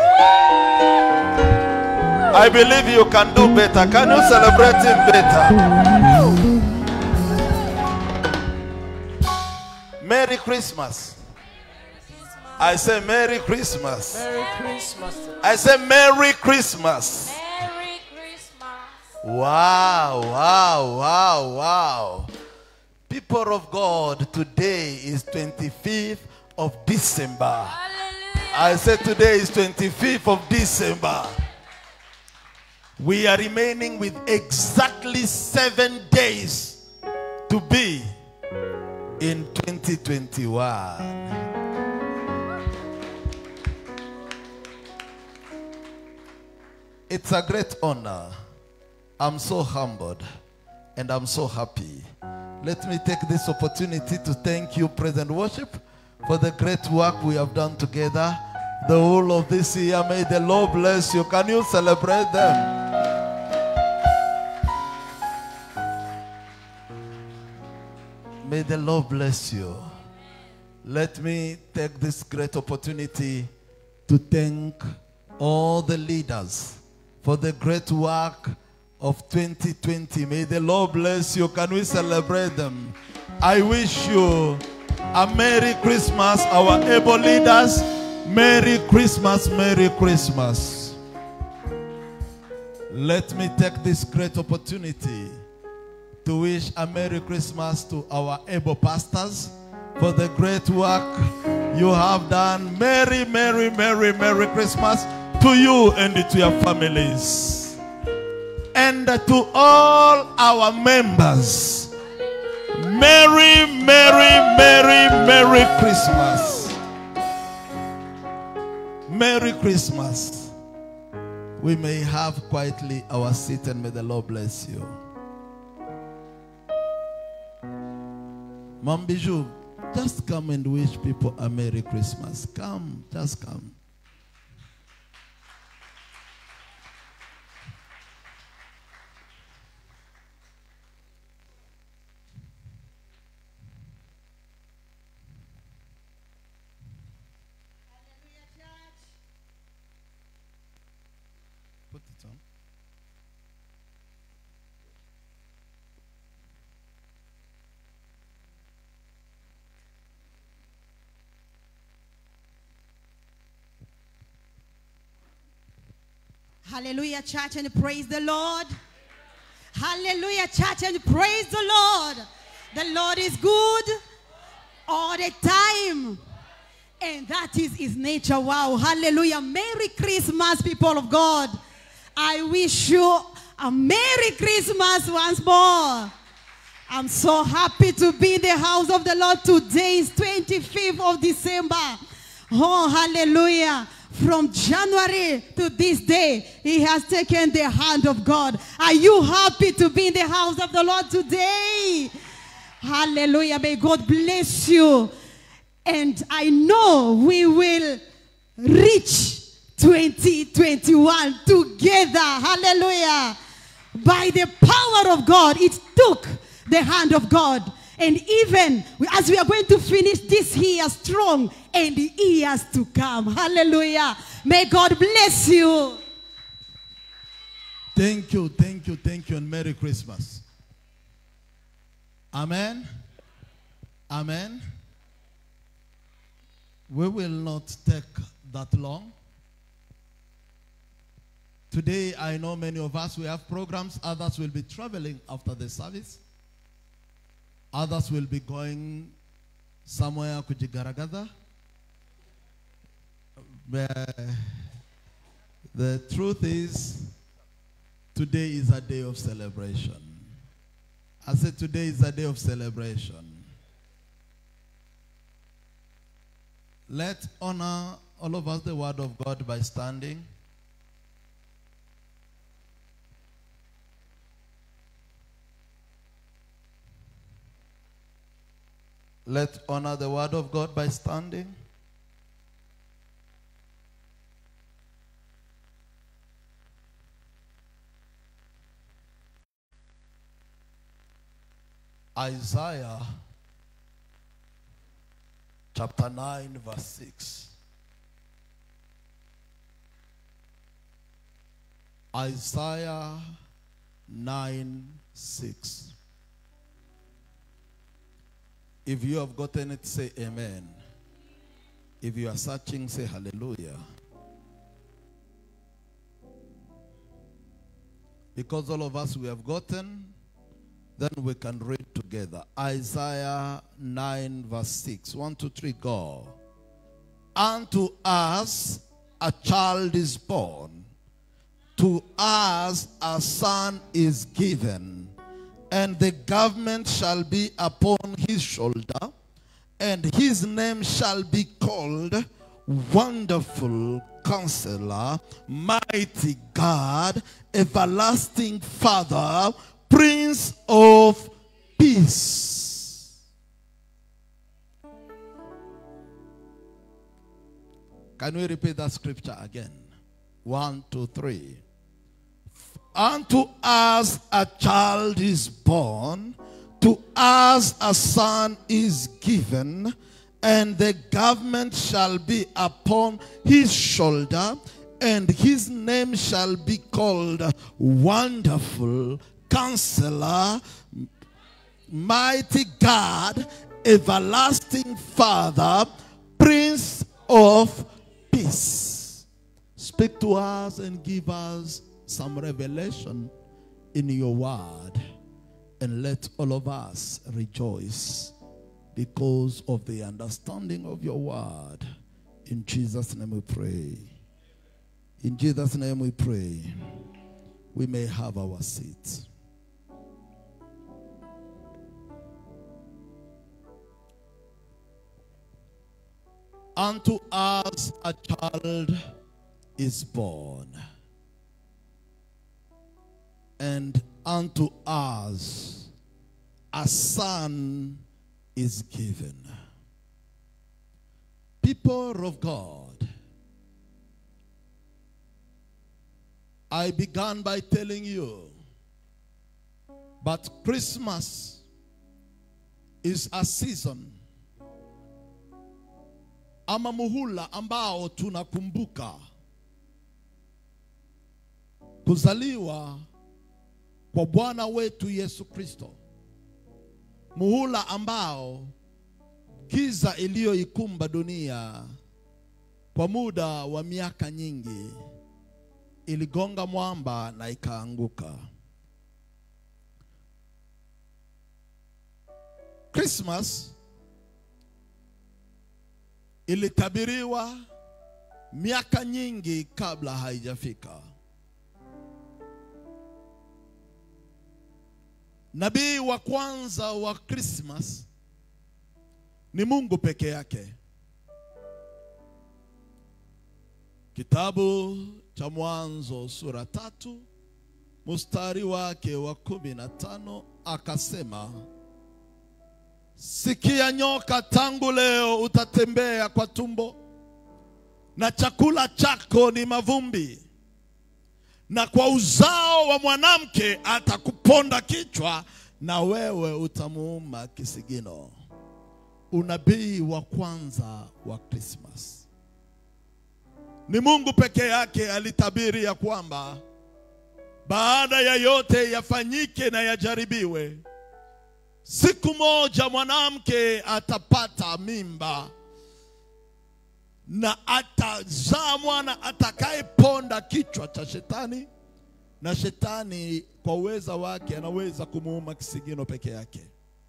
I believe you can do better. Can you celebrate Him better? Merry Christmas. I say Merry Christmas. Merry Christmas. I say Merry Christmas. Merry Christmas. Wow, wow, wow, wow. People of God, today is 25th of December. Hallelujah. I said today is 25th of December. We are remaining with exactly 7 days to be in 2021. It's a great honor. I'm so humbled and I'm so happy. Let me take this opportunity to thank you, Present Worship, for the great work we have done together the whole of this year. May the Lord bless you. Can you celebrate them? May the Lord bless you. Let me take this great opportunity to thank all the leaders for the great work of 2020. May the Lord bless you. Can we celebrate them? I wish you a Merry Christmas, our able leaders. Merry Christmas, Merry Christmas. Let me take this great opportunity to wish a Merry Christmas to our able pastors for the great work you have done. Merry, Merry, Merry, Merry Christmas to you and to your families. And to all our members, Merry, Merry, Merry, Merry Christmas. Merry Christmas. We may have quietly our seat, and may the Lord bless you. Mom Bijou, just come and wish people a Merry Christmas. Come, just come. Put it on. Hallelujah, church, and praise the Lord. Hallelujah, church, and praise the Lord. The Lord is good all the time. And that is his nature. Wow. Hallelujah. Merry Christmas, people of God. I wish you a Merry Christmas once more. I'm so happy to be in the house of the Lord. Today is 25th of December. Oh, hallelujah. From January to this day, he has taken the hand of God. Are you happy to be in the house of the Lord today? Hallelujah. May God bless you. And I know we will reach 2021 together. Hallelujah. By the power of God, it took the hand of God. And even as we are going to finish this year strong and the years to come. Hallelujah. May God bless you. Thank you, and Merry Christmas. Amen. Amen. We will not take that long. Today, I know many of us, we have programs. Others will be traveling after the service. Others will be going somewhere kujigaragaza. The truth is, today is a day of celebration. I said today is a day of celebration. Let's honor all of us the word of God by standing. Let's honor the word of God by standing. Isaiah chapter 9 verse 6. Isaiah 9:6. If you have gotten it, say amen. If you are searching, say hallelujah. Because all of us we have gotten, then we can read together. Isaiah 9 verse 6. 1, 2, 3, go. Unto us a child is born, to us a son is given, and the government shall be upon his shoulder, and his name shall be called Wonderful Counselor, Mighty God, Everlasting Father, Prince of Peace. Can we repeat that scripture again? 1, 2, 3. Unto us a child is born, to us a son is given, and the government shall be upon his shoulder, and his name shall be called Wonderful Counselor, Mighty God, Everlasting Father, Prince of Peace. Speak to us and give us some revelation in your word, and let all of us rejoice because of the understanding of your word. In Jesus' name we pray. In Jesus' name we pray. We may have our seats. Unto us a child is born, and unto us a son is given. People of God, I began by telling you, but Christmas is a season ama muhula ambao tunakumbuka kuzaliwa kwa Bwana wetu Yesu Kristo. Muhula ambao giza iliyoikumba dunia kwa muda wa miaka nyingi iligonga mwamba na ikaanguka. Christmas ilitabiriwa miaka nyingi kabla haijafika. Nabii wa kwanza wa Christmas ni Mungu peke yake. Kitabu cha Mwanzo sura 3 mstari wake wa 15 akasema, sikia nyoka, tangu leo utatembea kwa tumbo, na chakula chako ni mavumbi, na kwa uzao wa mwanamke atakuponda kichwa, na wewe utamuuma kisigino. Unabii wa kwanza wa Christmas. Ni Mungu peke yake alitabiri ya kwamba baada ya yote yafanyike na yajaribiwe, siku moja mwanamke atapata mimba na atazaa mwana atakayeponda kichwa cha shetani, na shetani kwa uweza wake anaweza kumuuma kisigino peke yake.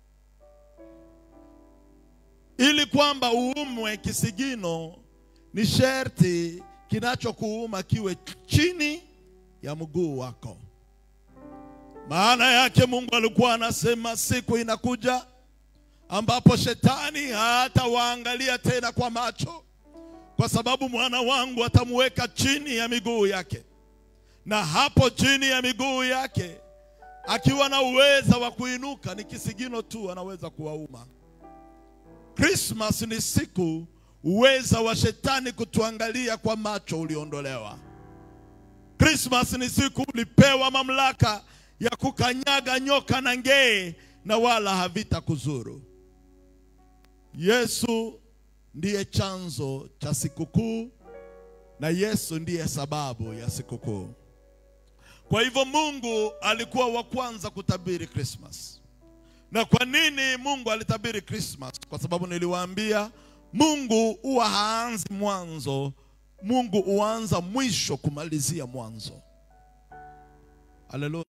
Ili kwamba uumwe kisigino, ni sherti kinachokuuma kiwe chini ya mguu wako. Maana yake Mungu alikuwa anasema siku inakuja ambapo shetani hatawaangalia tena kwa macho, kwa sababu mwana wangu atamuweka chini ya miguu yake. Na hapo chini ya miguu yake, akiwa na uweza wa kuinuka, ni kisigino tu anaweza kuwauma. Christmas ni siku uweza wa shetani kutuangalia kwa macho uliondolewa. Christmas ni siku ulipewa mamlaka ya kukanyaga nyoka na ngee, na wala havita kuzuru. Yesu ndiye chanzo cha sikukuu, na Yesu ndiye sababu ya sikukuu. Kwa hivyo Mungu alikuwa wa kwanza kutabiri Christmas. Na kwa nini Mungu alitabiri Christmas? Kwa sababu niliwaambia Mungu huwa haanzi mwanzo, Mungu huanza mwisho kumalizia mwanzo. Haleluya.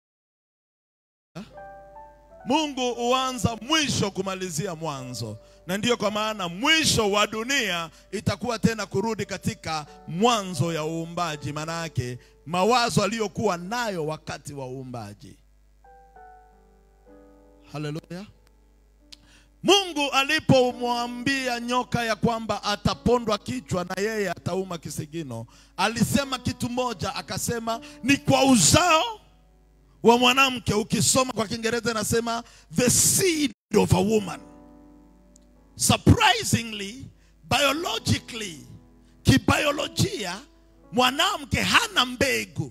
Mungu huanza mwisho kumalizia mwanzo. Na ndiyo kwa maana mwisho wa dunia itakuwa tena kurudi katika mwanzo ya uumbaji. Maana yake mawazo aliyokuwa nayo wakati wa uumbaji. Haleluya. Mungu alipomwambia nyoka ya kwamba atapondwa kichwa na yeye atauma kisigino, alisema kitu moja, akasema ni kwa uzao wa mwanamke. Ukisoma kwa Kiingereza inasema the seed of a woman. Surprisingly, biologically, kibiolojia, mwanamke hana mbegu.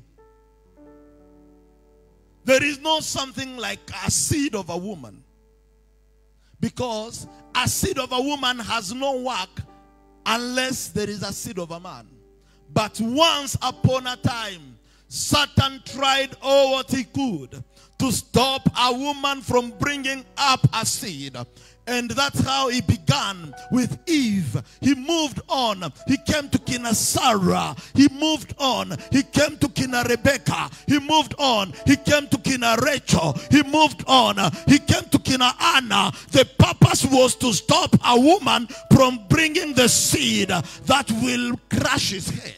There is no something like a seed of a woman, because a seed of a woman has no work unless there is a seed of a man. But once upon a time, Satan tried all what he could to stop a woman from bringing up a seed. And that's how he began with Eve. He moved on. He came to Kina Sarah. He moved on. He came to Kina Rebecca. He moved on. He came to Kina Rachel. He moved on. He came to Kina Anna. The purpose was to stop a woman from bringing the seed that will crush his head.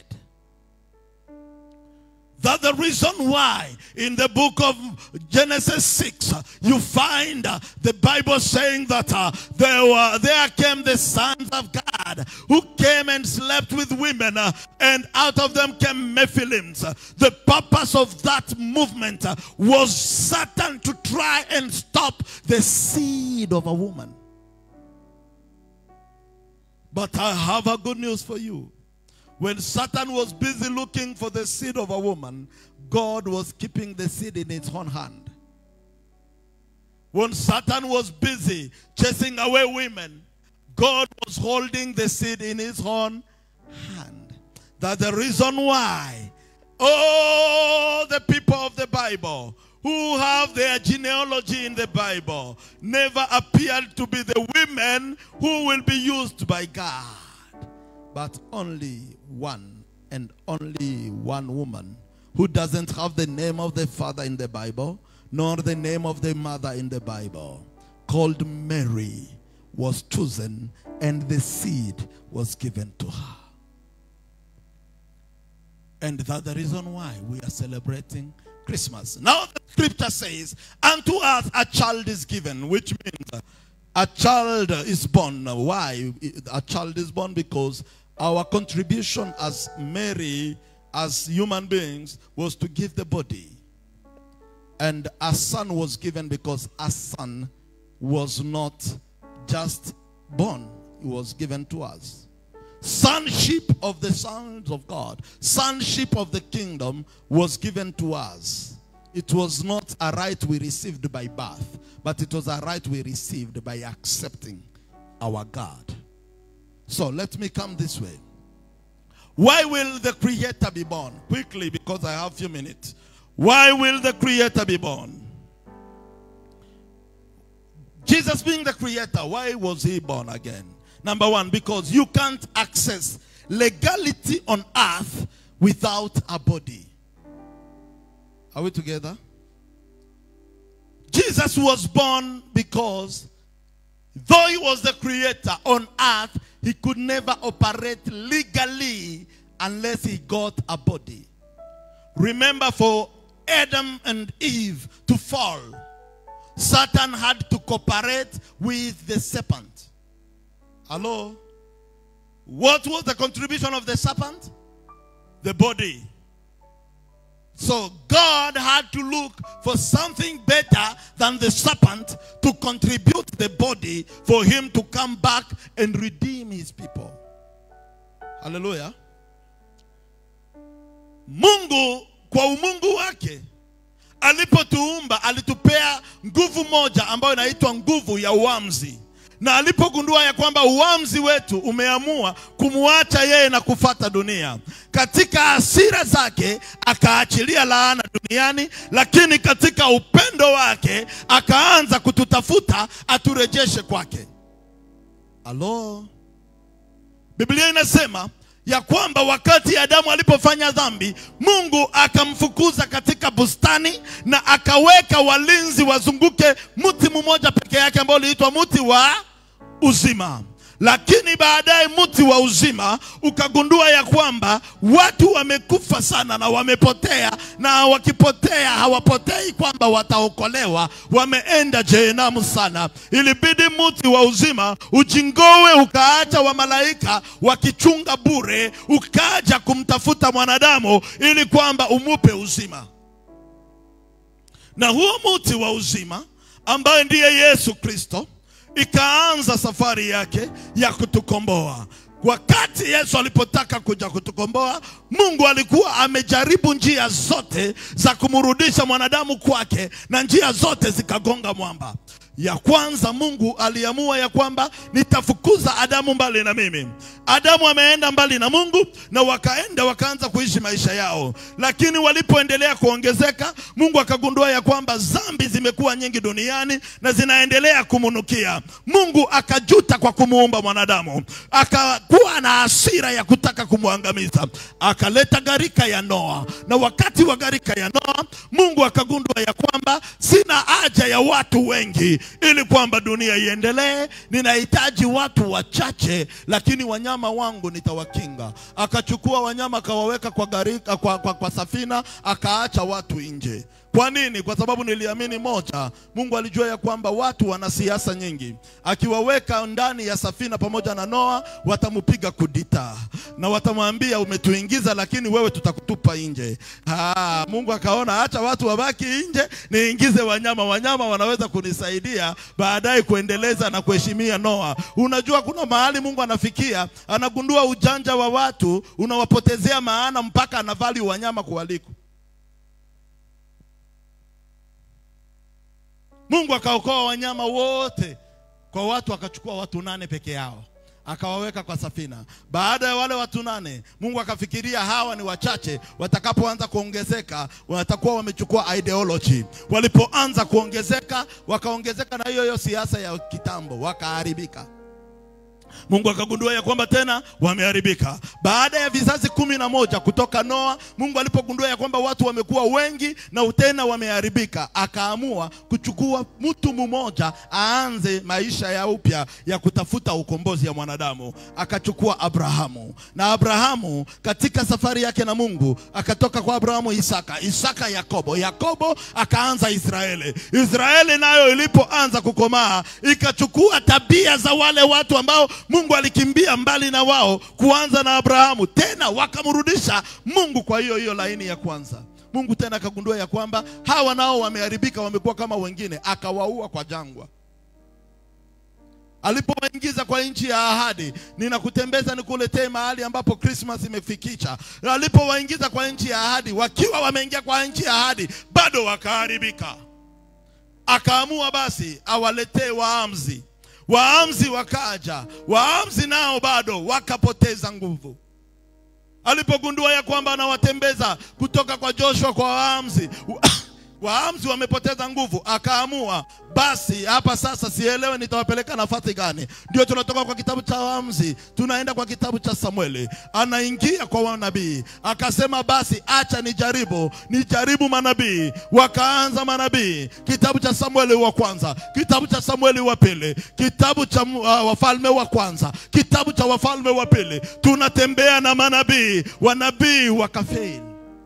That's the reason why in the book of Genesis 6 you find the Bible saying that there came the sons of God who came and slept with women, and out of them came Nephilims. The purpose of that movement was Satan to try and stop the seed of a woman. But I have a good news for you. When Satan was busy looking for the seed of a woman, God was keeping the seed in his own hand. When Satan was busy chasing away women, God was holding the seed in his own hand. That's the reason why all the people of the Bible who have their genealogy in the Bible never appeared to be the women who will be used by God, but only one and only one woman who doesn't have the name of the father in the Bible nor the name of the mother in the Bible, called Mary, was chosen and the seed was given to her. And that's the reason why we are celebrating Christmas. Now the scripture says, unto us a child is given, which means a child is born. Why? A child is born because our contribution as Mary, as human beings, was to give the body. And a son was given because a son was not just born. It was given to us. Sonship of the sons of God, sonship of the kingdom was given to us. It was not a right we received by birth, but it was a right we received by accepting our God. So let me come this way. Why will the Creator be born? Quickly, because I have a few minutes. Why will the Creator be born? Jesus being the Creator, why was he born again? Number one, because you can't access legality on earth without a body. Are we together? Jesus was born because though he was the Creator on earth, he could never operate legally unless he got a body. Remember, for Adam and Eve to fall, Satan had to cooperate with the serpent. Hello? What was the contribution of the serpent? The body. So God had to look for something better than the serpent to contribute the body for him to come back and redeem his people. Hallelujah. Mungu kwa umungu wake alipotuumba alitupea nguvu moja ambayo inaitwa nguvu ya uamuzi. Na alipogundua ya kwamba uamuzi wetu umeamua kumuacha yeye na kufata dunia, katika hasira zake akaachilia laana duniani, lakini katika upendo wake akaanza kututafuta aturejeshe kwake. Hello? Biblia inasema ya kwamba wakati Adamu alipofanya dhambi, Mungu akamfukuza katika bustani na akaweka walinzi wazunguke mti mmoja peke yake ambao uliitwa mti wa uzima. Lakini baadaye mti wa uzima ukagundua ya kwamba watu wamekufa sana na wamepotea, na wakipotea hawapotei kwamba wataokolewa, wameenda jehanamu sana. Ilibidi mti wa uzima ujingowe, ukaacha wa malaika wakichunga bure, ukaja kumtafuta mwanadamu ili kwamba umupe uzima. Na huo mti wa uzima ambaye ndiye Yesu Kristo ikaanza safari yake ya kutukomboa. Wakati Yesu alipotaka kuja kutukomboa, Mungu alikuwa amejaribu njia zote za kumrudisha mwanadamu kwake, na njia zote zikagonga mwamba. Ya kwanza, Mungu aliamua ya kwamba nitafukuza Adamu mbali na mimi. Adamu ameenda mbali na Mungu na wakaanza kuishi maisha yao. Lakini walipoendelea kuongezeka, Mungu akagundua ya kwamba dhambi zimekuwa nyingi duniani na zinaendelea kumunukia. Mungu akajuta kwa kumuumba mwanadamu. Akakuwa na hasira ya kutaka kumuangamiza. Akaleta gharika ya Noa. Na wakati wa gharika ya Noa, Mungu akagundua ya kwamba sina haja ya watu wengi ili kwamba dunia iendelee. Ninahitaji watu wachache, lakini wanyama wangu nitawakinga. Akachukua wanyama akawaweka kwa gharika, kwa safina, akaacha watu nje. Kwa nini? Kwa sababu niliamini moja, Mungu alijua ya kwamba watu wana siasa nyingi. Akiwaweka ndani ya safina pamoja na Noa, watamupiga kudita na watamwambia umetuingiza, lakini wewe tutakutupa nje. Mungu akaona acha watu wabaki nje, niingize wanyama. Wanyama wanaweza kunisaidia baadaye kuendeleza na kuheshimia Noa. Unajua kuna mahali Mungu anafikia, anagundua ujanja wa watu unawapotezea maana mpaka anavali wanyama kuwaliko. Mungu akaokoa wanyama wote kwa watu, akachukua watu 8 peke yao akawaweka kwa safina. Baada ya wale watu 8, Mungu akafikiria hawa ni wachache, watakapoanza kuongezeka watakuwa wamechukua ideology. Walipoanza kuongezeka, wakaongezeka na hiyo siasa ya kitambo, wakaharibika. Mungu akagundua ya kwamba tena wameharibika. Baada ya vizazi 11 kutoka Noa, Mungu alipogundua ya kwamba watu wamekuwa wengi na tena wameharibika, akaamua kuchukua mtu mmoja aanze maisha ya upya ya kutafuta ukombozi ya mwanadamu. Akachukua Abrahamu. Na Abrahamu katika safari yake na Mungu, akatoka kwa Abrahamu Isaka Yakobo. Yakobo akaanza Israeli. Israeli nayo ilipoanza kukomaa, ikachukua tabia za wale watu ambao Mungu alikimbia mbali na wao, kuanza na Abrahamu. Tena wakamrudisha Mungu kwa hiyo laini ya kwanza. Mungu tena akagundua ya kwamba hawa nao wameharibika, wamekuwa kama wengine, akawaua kwa jangwa. Alipowaingiza kwa nchi ya ahadi, ninakutembeza nikuletee mahali ambapo Christmas imefikisha. Alipowaingiza kwa nchi ya ahadi, wakiwa wameingia kwa nchi ya ahadi, bado wakaharibika. Akaamua basi awaletee Waamzi. Waamzi wakaja. Waamzi nao bado wakapoteza nguvu. Alipogundua ya kwamba anawatembeza kutoka kwa Joshua kwa Waamzi, Waamzi wamepoteza nguvu, akaamua basi hapa sasa sielewe nitawapeleka nafasi gani. Ndio tunatoka kwa kitabu cha Waamzi tunaenda kwa kitabu cha Samueli. Anaingia kwa wanabii, akasema basi acha nijaribu manabii. Wakaanza manabii. Kitabu cha Samueli wa kwanza, kitabu cha Samueli wa pili, kitabu cha Wafalme wa kwanza, kitabu cha Wafalme wa pili. Tunatembea na manabii, wanabii wakafail.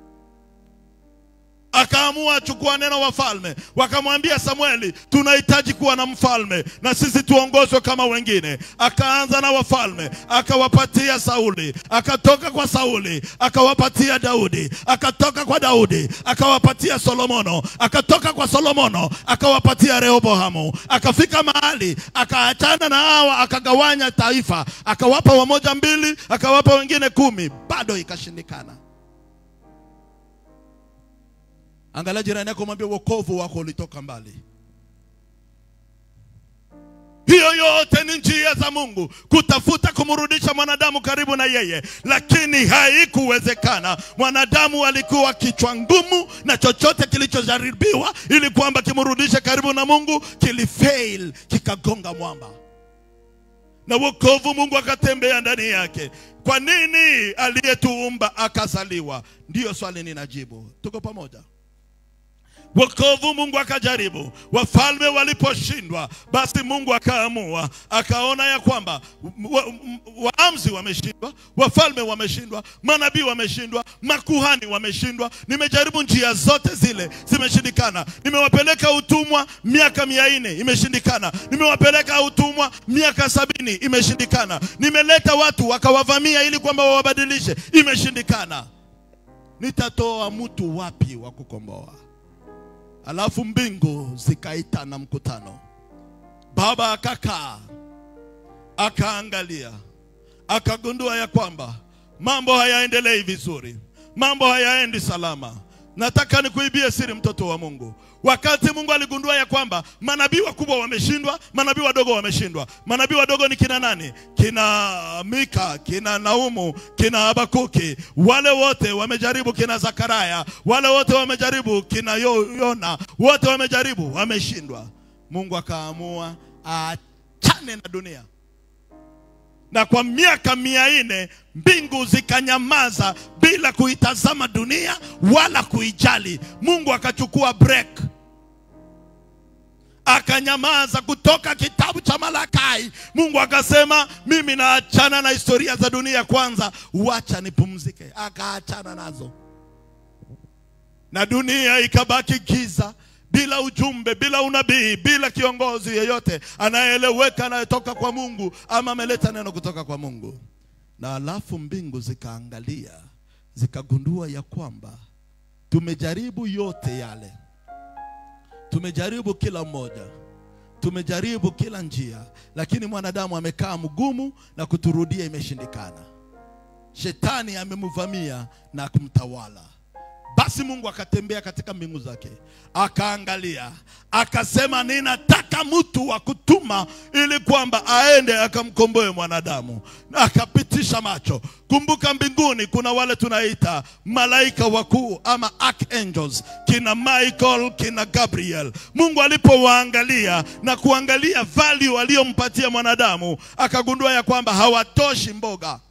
Akaamua achukua neno Wafalme. Wakamwambia Samueli, tunahitaji kuwa na mfalme na sisi tuongozwe kama wengine. Akaanza na Wafalme, akawapatia Sauli. Akatoka kwa Sauli akawapatia Daudi. Akatoka kwa Daudi akawapatia Solomono. Akatoka kwa Solomono akawapatia Rehoboamu. Akafika mahali akaachana na hawa, akagawanya taifa. Akawapa wamoja 2, akawapa wengine 10. Bado ikashindikana. Angalia jirani yako, mwambie wokovu wako ulitoka mbali. Hiyo yote ni njia za Mungu, kutafuta kumrudisha mwanadamu karibu na yeye, lakini haikuwezekana. Mwanadamu alikuwa kichwa ngumu, na chochote kilichojaribiwa ili kwamba kimrudishe karibu na Mungu kilifail, kikagonga mwamba. Na wokovu Mungu akatembea ndani yake. Kwa nini aliyetuumba akazaliwa? Ndiyo swali ninajibu. Tuko pamoja? Wokovu Mungu akajaribu. Wafalme waliposhindwa, basi Mungu akaamua, akaona ya kwamba Waamzi wameshindwa, wafalme wameshindwa, manabii wameshindwa, makuhani wameshindwa. Nimejaribu njia zote zile, zimeshindikana. Nimewapeleka utumwa miaka 400, imeshindikana. Nimewapeleka utumwa miaka 70, imeshindikana. Nimeleta watu wakawavamia ili kwamba wawabadilishe, imeshindikana. Nitatoa mtu wapi wa kukomboa? Alafu mbingu zikaita na mkutano. Baba akakaa, akaangalia, akagundua ya kwamba mambo hayaendelei vizuri, mambo hayaendi salama. Nataka nikuibie siri, mtoto wa Mungu. Wakati Mungu aligundua ya kwamba manabii wakubwa wameshindwa, manabii wadogo wameshindwa. Manabii wadogo ni kina nani? Kina Mika, kina Naumu, kina Habakuki. Wale wote wamejaribu, kina Zakaria. Wale wote wamejaribu, kina Yona. Wote wamejaribu, wameshindwa. Mungu akaamua aachane na dunia. Na kwa miaka 400 mbingu zikanyamaza bila kuitazama dunia wala kuijali. Mungu akachukua break, akanyamaza. Kutoka kitabu cha Malakai, Mungu akasema mimi naachana na historia za dunia kwanza, wacha nipumzike. Akaachana nazo, na dunia ikabaki giza, bila ujumbe, bila unabii, bila kiongozi yeyote anayeeleweka, anayetoka kwa Mungu ama ameleta neno kutoka kwa Mungu. Na alafu mbingu zikaangalia, zikagundua ya kwamba tumejaribu yote yale, tumejaribu kila mmoja, tumejaribu kila njia, lakini mwanadamu amekaa mgumu na kuturudia imeshindikana. Shetani amemvamia na kumtawala. Basi Basi Mungu akatembea katika mbingu zake, akaangalia, akasema ninataka mtu wa kutuma ili kwamba aende akamkomboe mwanadamu. Na akapitisha macho. Kumbuka mbinguni kuna wale tunaita malaika wakuu ama archangels, kina Michael, kina Gabriel. Mungu alipowaangalia na kuangalia value aliyompatia mwanadamu, akagundua ya kwamba hawatoshi mboga.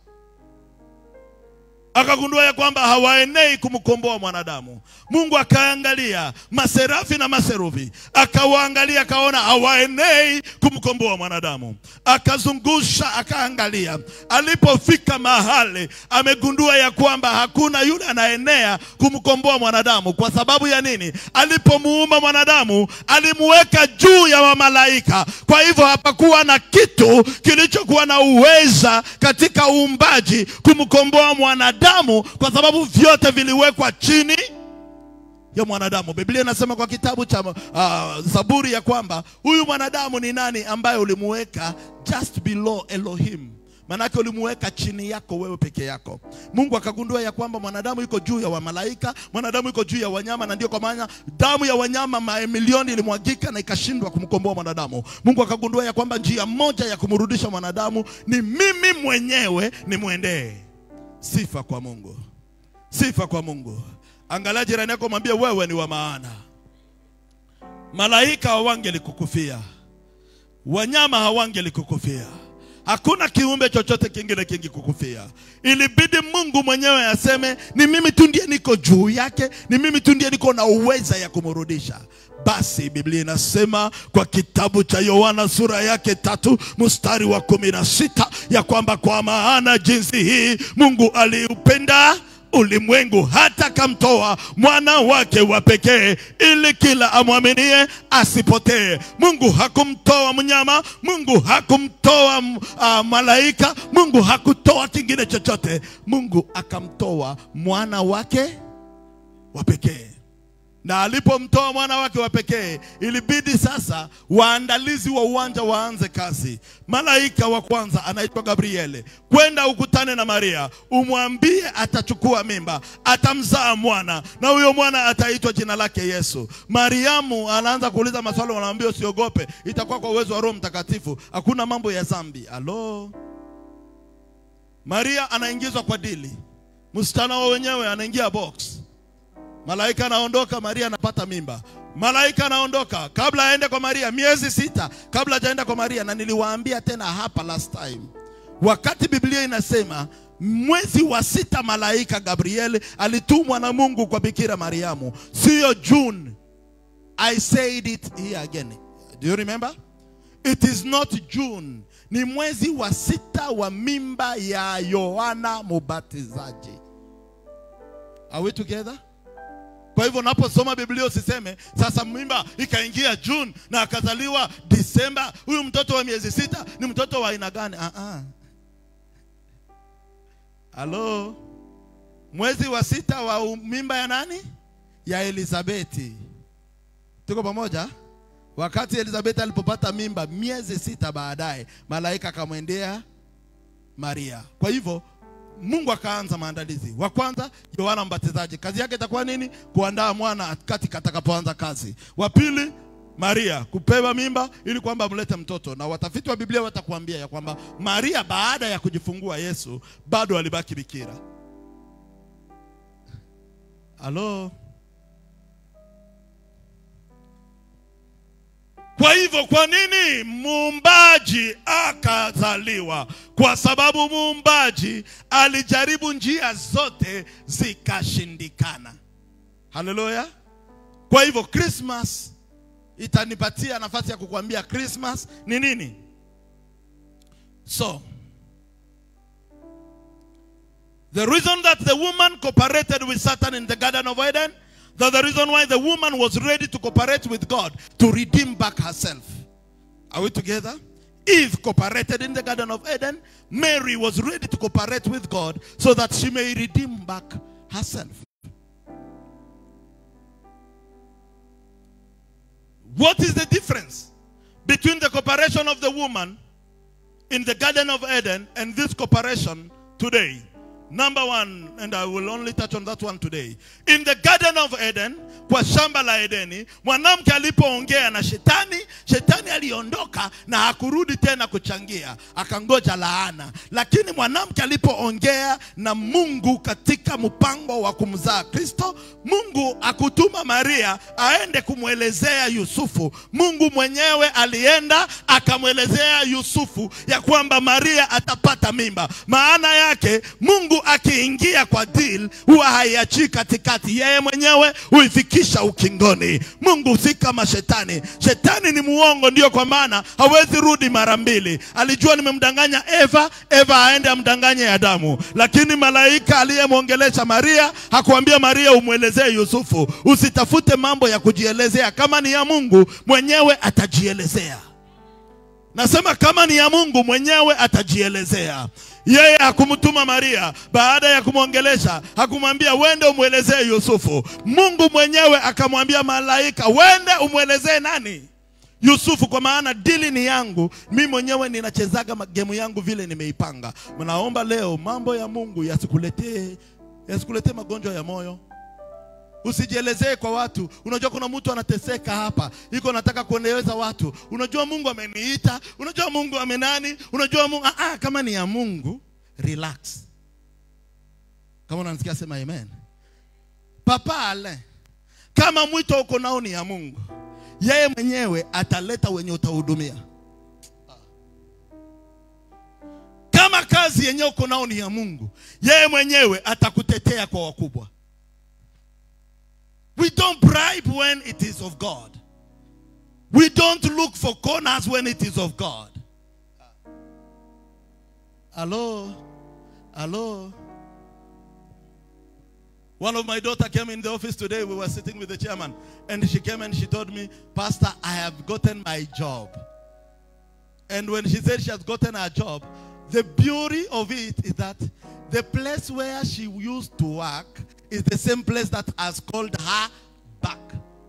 Akagundua ya kwamba hawaenei kumkomboa mwanadamu. Mungu akaangalia maserafi na maserufi, akawaangalia, akaona hawaenei kumkomboa mwanadamu. Akazungusha, akaangalia. Alipofika mahali, amegundua ya kwamba hakuna yule anaenea kumkomboa mwanadamu. Kwa sababu ya nini? Alipomuumba mwanadamu, alimuweka juu ya wamalaika. Kwa hivyo hapakuwa na kitu kilichokuwa na uweza katika uumbaji kumkomboa mwanadamu, kwa sababu vyote viliwekwa chini ya mwanadamu. Biblia inasema kwa kitabu cha Zaburi ya kwamba huyu mwanadamu ni nani ambaye ulimuweka just below Elohim. Manake ulimuweka chini yako wewe peke yako. Mungu akagundua ya kwamba mwanadamu yuko juu ya wamalaika, mwanadamu yuko juu ya wanyama, na ndio kwa maana damu ya wanyama mamilioni ilimwagika na ikashindwa kumkomboa mwanadamu. Mungu akagundua ya kwamba njia moja ya kumrudisha mwanadamu ni mimi mwenyewe nimwendee. Sifa kwa Mungu. Sifa kwa Mungu. Angalia jirani yako, mwambie wewe ni wa maana. Malaika hawangelikukufia, wanyama hawangelikukufia, hakuna kiumbe chochote kingine kingekukufia. Ilibidi Mungu mwenyewe aseme ni mimi tu ndiye niko juu yake, ni mimi tu ndiye niko na uweza ya kumrudisha. Basi Biblia inasema kwa kitabu cha Yohana sura yake 3 mstari wa 16 ya kwamba kwa maana jinsi hii Mungu aliupenda ulimwengu hata kamtoa mwana wake wa pekee ili kila amwaminie asipotee. Mungu hakumtoa mnyama, Mungu hakumtoa malaika, Mungu hakutoa kingine chochote. Mungu akamtoa mwana wake wa pekee. Na alipomtoa mwana wake wa pekee, ilibidi sasa waandalizi wa uwanja waanze kazi. Malaika wa kwanza anaitwa Gabriel, kwenda ukutane na Maria, umwambie atachukua mimba, atamzaa mwana, na huyo mwana ataitwa jina lake Yesu. Mariamu anaanza kuuliza maswali, wanaambia usiogope, itakuwa kwa uwezo wa Roho Mtakatifu, hakuna mambo ya dhambi. Alo. Maria anaingizwa kwa dili, msichana wa wenyewe anaingia box. Malaika anaondoka, Maria anapata mimba. Malaika anaondoka, kabla aende kwa Maria, miezi 6 kabla hajaenda kwa Maria. Na niliwaambia tena hapa last time, wakati Biblia inasema mwezi wa 6 malaika Gabriel alitumwa na Mungu kwa Bikira Mariamu, sio June. I said it here again. Do you remember? It is not June. Ni mwezi wa 6 wa mimba ya Yohana Mubatizaji. Are we together? Kwa hivyo unaposoma Biblia usiseme sasa mimba ikaingia June na akazaliwa December, huyu mtoto wa miezi 6 ni mtoto wa aina gani? Hello. Mwezi wa 6 wa mimba ya nani? Ya Elizabeti. Tuko pamoja? Wakati Elizabeti alipopata mimba, miezi 6 baadaye, malaika akamwendea Maria. Kwa hivyo Mungu akaanza maandalizi. Wa kwanza Yohana Mbatizaji, kazi yake itakuwa nini? Kuandaa mwana atakapoanza kazi. Wa pili Maria, kupewa mimba ili kwamba amlete mtoto. Na watafiti wa Biblia watakuambia ya kwamba Maria baada ya kujifungua Yesu bado alibaki bikira. Halo. Kwa hivyo kwa nini muumbaji akazaliwa? Kwa sababu muumbaji alijaribu njia zote zikashindikana. Haleluya. Kwa hivyo Christmas itanipatia nafasi ya kukuambia Christmas ni nini. So the reason that the woman cooperated with Satan in the Garden of Eden, that's the reason why the woman was ready to cooperate with God to redeem back herself. Are we together? Eve cooperated in the Garden of Eden. Mary was ready to cooperate with God so that she may redeem back herself. What is the difference between the cooperation of the woman in the Garden of Eden and this cooperation today? Number one, and I will only touch on that one today. In the Garden of Eden, kwa shamba la Edeni, mwanamke alipoongea na shetani, shetani aliondoka na hakurudi tena kuchangia, akangoja laana. Lakini mwanamke alipoongea na Mungu katika mpango wa kumzaa Kristo, Mungu akutuma Maria aende kumwelezea Yusufu. Mungu mwenyewe alienda akamwelezea Yusufu ya kwamba Maria atapata mimba. Maana yake Mungu akiingia kwa deal huwa haiachi katikati, yeye mwenyewe huifikisha ukingoni. Mungu si kama shetani. Shetani ni muongo, ndio kwa maana hawezi rudi mara mbili. Alijua nimemdanganya Eva, Eva aende amdanganye Adamu. Lakini malaika aliyemwongelesha Maria hakuambia Maria umwelezee Yusufu. Usitafute mambo ya kujielezea, kama ni ya Mungu mwenyewe atajielezea. Nasema kama ni ya Mungu mwenyewe atajielezea. Yeye hakumtuma Maria baada ya kumwongelesha, hakumwambia wende umwelezee Yusufu. Mungu mwenyewe akamwambia malaika, wende umwelezee nani? Yusufu, kwa maana dili ni yangu. Mimi mwenyewe ninachezaga magemu yangu vile nimeipanga. Mnaomba leo mambo ya Mungu yasikuletee magonjwa ya moyo. Usijielezee kwa watu. Unajua kuna mtu anateseka hapa, yuko nataka kuendeleza watu. Unajua Mungu ameniita, unajua Mungu amenani, unajua Mungu kama ni ya Mungu, relax. Kama unanisikia sema amen. Papa ale, kama mwito uko nao ni ya Mungu, yeye mwenyewe ataleta wenye utahudumia. Kama kazi yenye uko nao ni ya Mungu, yeye mwenyewe atakutetea kwa wakubwa. We don't bribe when it is of God. We don't look for corners when it is of God. Hello? Hello? One of my daughter came in the office today. We were sitting with the chairman. And she came and she told me, Pastor, I have gotten my job. And when she said she has gotten her job, the beauty of it is that the place where she used to work is the same place that has called her back.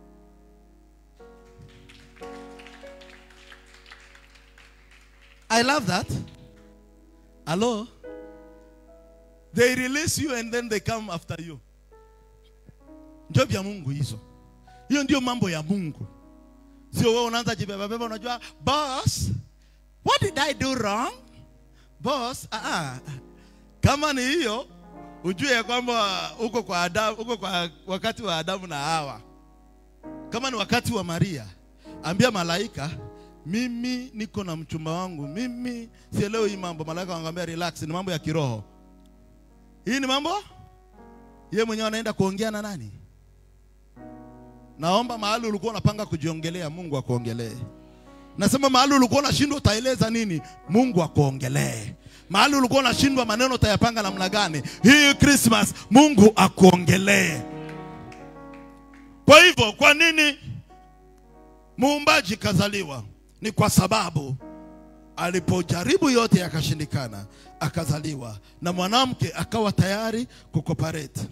I love that. Hello? They release you and then they come after you. Job ya Mungu hizo. Hiyo ndio mambo ya Mungu. Sio wewe unaanza jibeba unajua, boss, what did I do wrong? Boss, kama ni hiyo, ujue kwamba uko kwa Adamu, uko kwa wakati wa Adamu na Hawa. Kama ni wakati wa Maria, ambia malaika, mimi niko na mchumba wangu, mimi sielewi hii mambo. Malaika wangamwambia relax, ni mambo ya kiroho. Hii ni mambo yeye mwenyewe anaenda kuongea na nani? Naomba mahali ulikuwa unapanga kujiongelea, Mungu akuongelee. Nasema mahali ulikuwa unashindwa utaeleza nini, Mungu akuongelee. Mahali ulikuwa unashindwa maneno utayapanga namna gani, hii Christmas Mungu akuongelee. Kwa hivyo, kwa nini muumbaji kazaliwa? Ni kwa sababu alipojaribu yote yakashindikana, akazaliwa na mwanamke akawa tayari kucooperate.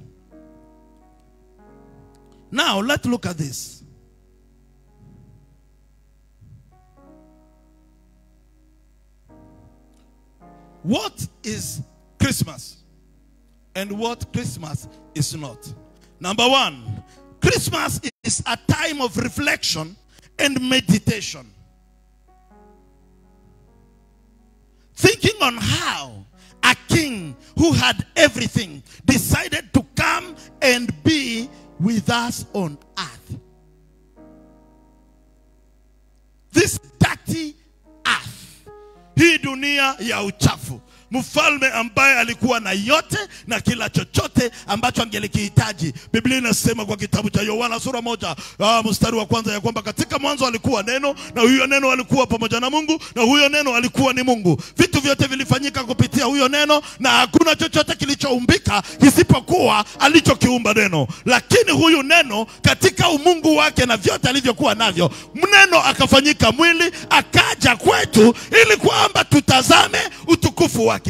Now let's look at this. What is Christmas and what Christmas is not? Number one, Christmas is a time of reflection and meditation. Thinking on how a king who had everything decided to come and be with us on earth. This dirty earth, hii dunia ya uchafu. Mfalme ambaye alikuwa na yote na kila chochote ambacho angelikihitaji. Biblia inasema kwa kitabu cha Yohana sura 1 mstari wa 1 ya kwamba katika mwanzo alikuwa neno, na huyo neno alikuwa pamoja na Mungu, na huyo neno alikuwa ni Mungu. Vitu vyote vilifanyika kupitia huyo neno, na hakuna chochote kilichoumbika isipokuwa alichokiumba neno. Lakini huyu neno katika umungu wake na vyote alivyokuwa navyo, neno akafanyika mwili, akaja kwetu ili kwamba tutazame utukufu wake.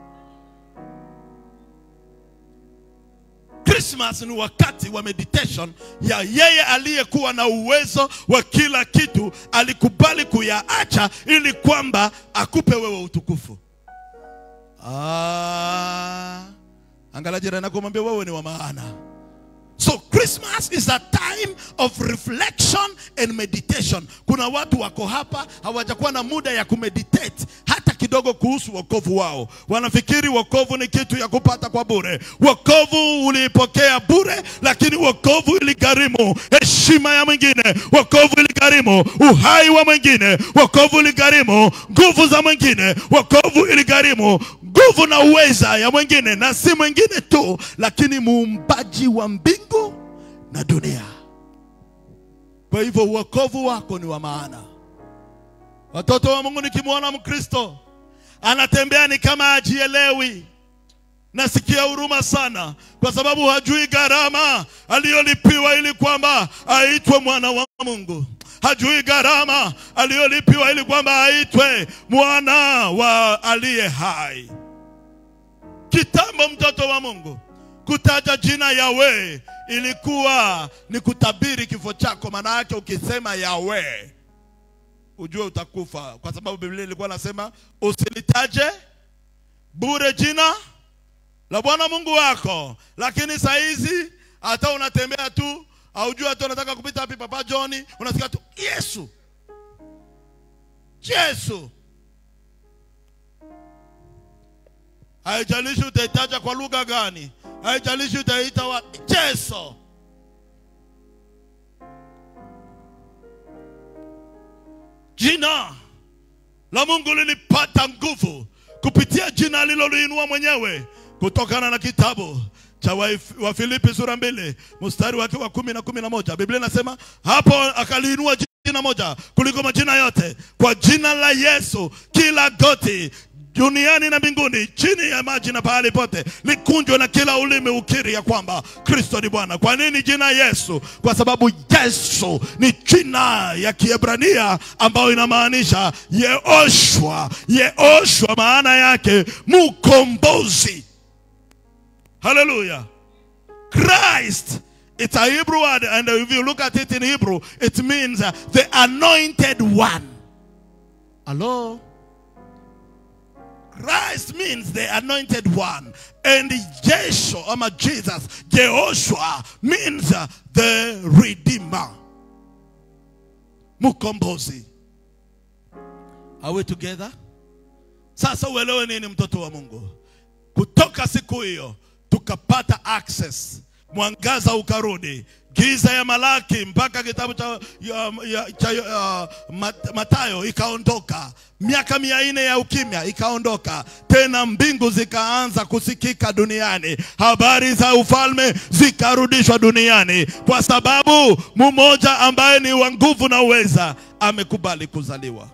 Christmas ni wakati wa meditation ya yeye aliyekuwa na uwezo wa kila kitu, alikubali kuyaacha ili kwamba akupe wewe utukufu. Angalia jirani yako mwambie wewe ni wa maana. So Christmas is a time of reflection and meditation. Kuna watu wako hapa hawajakuwa na muda ya kumeditate hata kidogo kuhusu wokovu wao. Wanafikiri wokovu ni kitu ya kupata kwa bure. Wokovu uliipokea bure, lakini wokovu iligharimu heshima ya mwingine. Wokovu iligharimu uhai wa mwingine. Wokovu iligharimu nguvu za mwingine. Wokovu iligharimu nguvu na uweza ya mwingine, na si mwingine tu, lakini muumbaji wa mbingu na dunia. Kwa hivyo wokovu wako ni wa maana. Watoto wa Mungu, nikimwona Mkristo anatembea ni kama ajielewi, nasikia huruma sana, kwa sababu hajui gharama aliyolipiwa ili kwamba aitwe mwana wa Mungu. Hajui gharama aliyolipiwa ili kwamba aitwe mwana wa aliye hai. Kitambo, mtoto wa Mungu, kutaja jina Yahweh ilikuwa ni kutabiri kifo chako. Maana yake ukisema Yahweh ujue utakufa, kwa sababu Biblia ilikuwa nasema usilitaje bure jina la Bwana Mungu wako. Lakini saa hizi hata unatembea tu, haujui hata unataka kupita wapi, Papa Johnny, unasikia tu Yesu, Yesu. Haijalishi utaitaja kwa lugha gani, haijalishi utaita wa Yesu. Jina la Mungu lilipata nguvu kupitia jina aliloliinua mwenyewe, kutokana na kitabu cha Wafilipi sura 2 mstari wake wa 10 na 11. Biblia inasema hapo akaliinua jina moja kuliko majina yote, kwa jina la Yesu kila goti duniani na mbinguni, chini ya maji na pahali pote, likunjwe na kila ulimi ukiri ya kwamba Kristo ni Bwana. Kwa nini jina Yesu? Kwa sababu Yesu ni jina ya Kiebrania ambayo inamaanisha Yehoshua. Yehoshua maana yake mkombozi. Hallelujah. Christ, it's a Hebrew word, and if you look at it in Hebrew, it means the anointed one. Hello? Christ means the anointed one, and Yeshua, Jesus, Jehoshua means the redeemer, mkombozi. Are we together? Sasa uelewe nini, mtoto wa Mungu? Kutoka siku hiyo tukapata access, mwangaza ukarudi, giza ya Malaki mpaka kitabu cha Mathayo ikaondoka, miaka 400 ya ukimya ikaondoka, tena mbingu zikaanza kusikika duniani, habari za ufalme zikarudishwa duniani, kwa sababu mmoja ambaye ni wa nguvu na uweza amekubali kuzaliwa.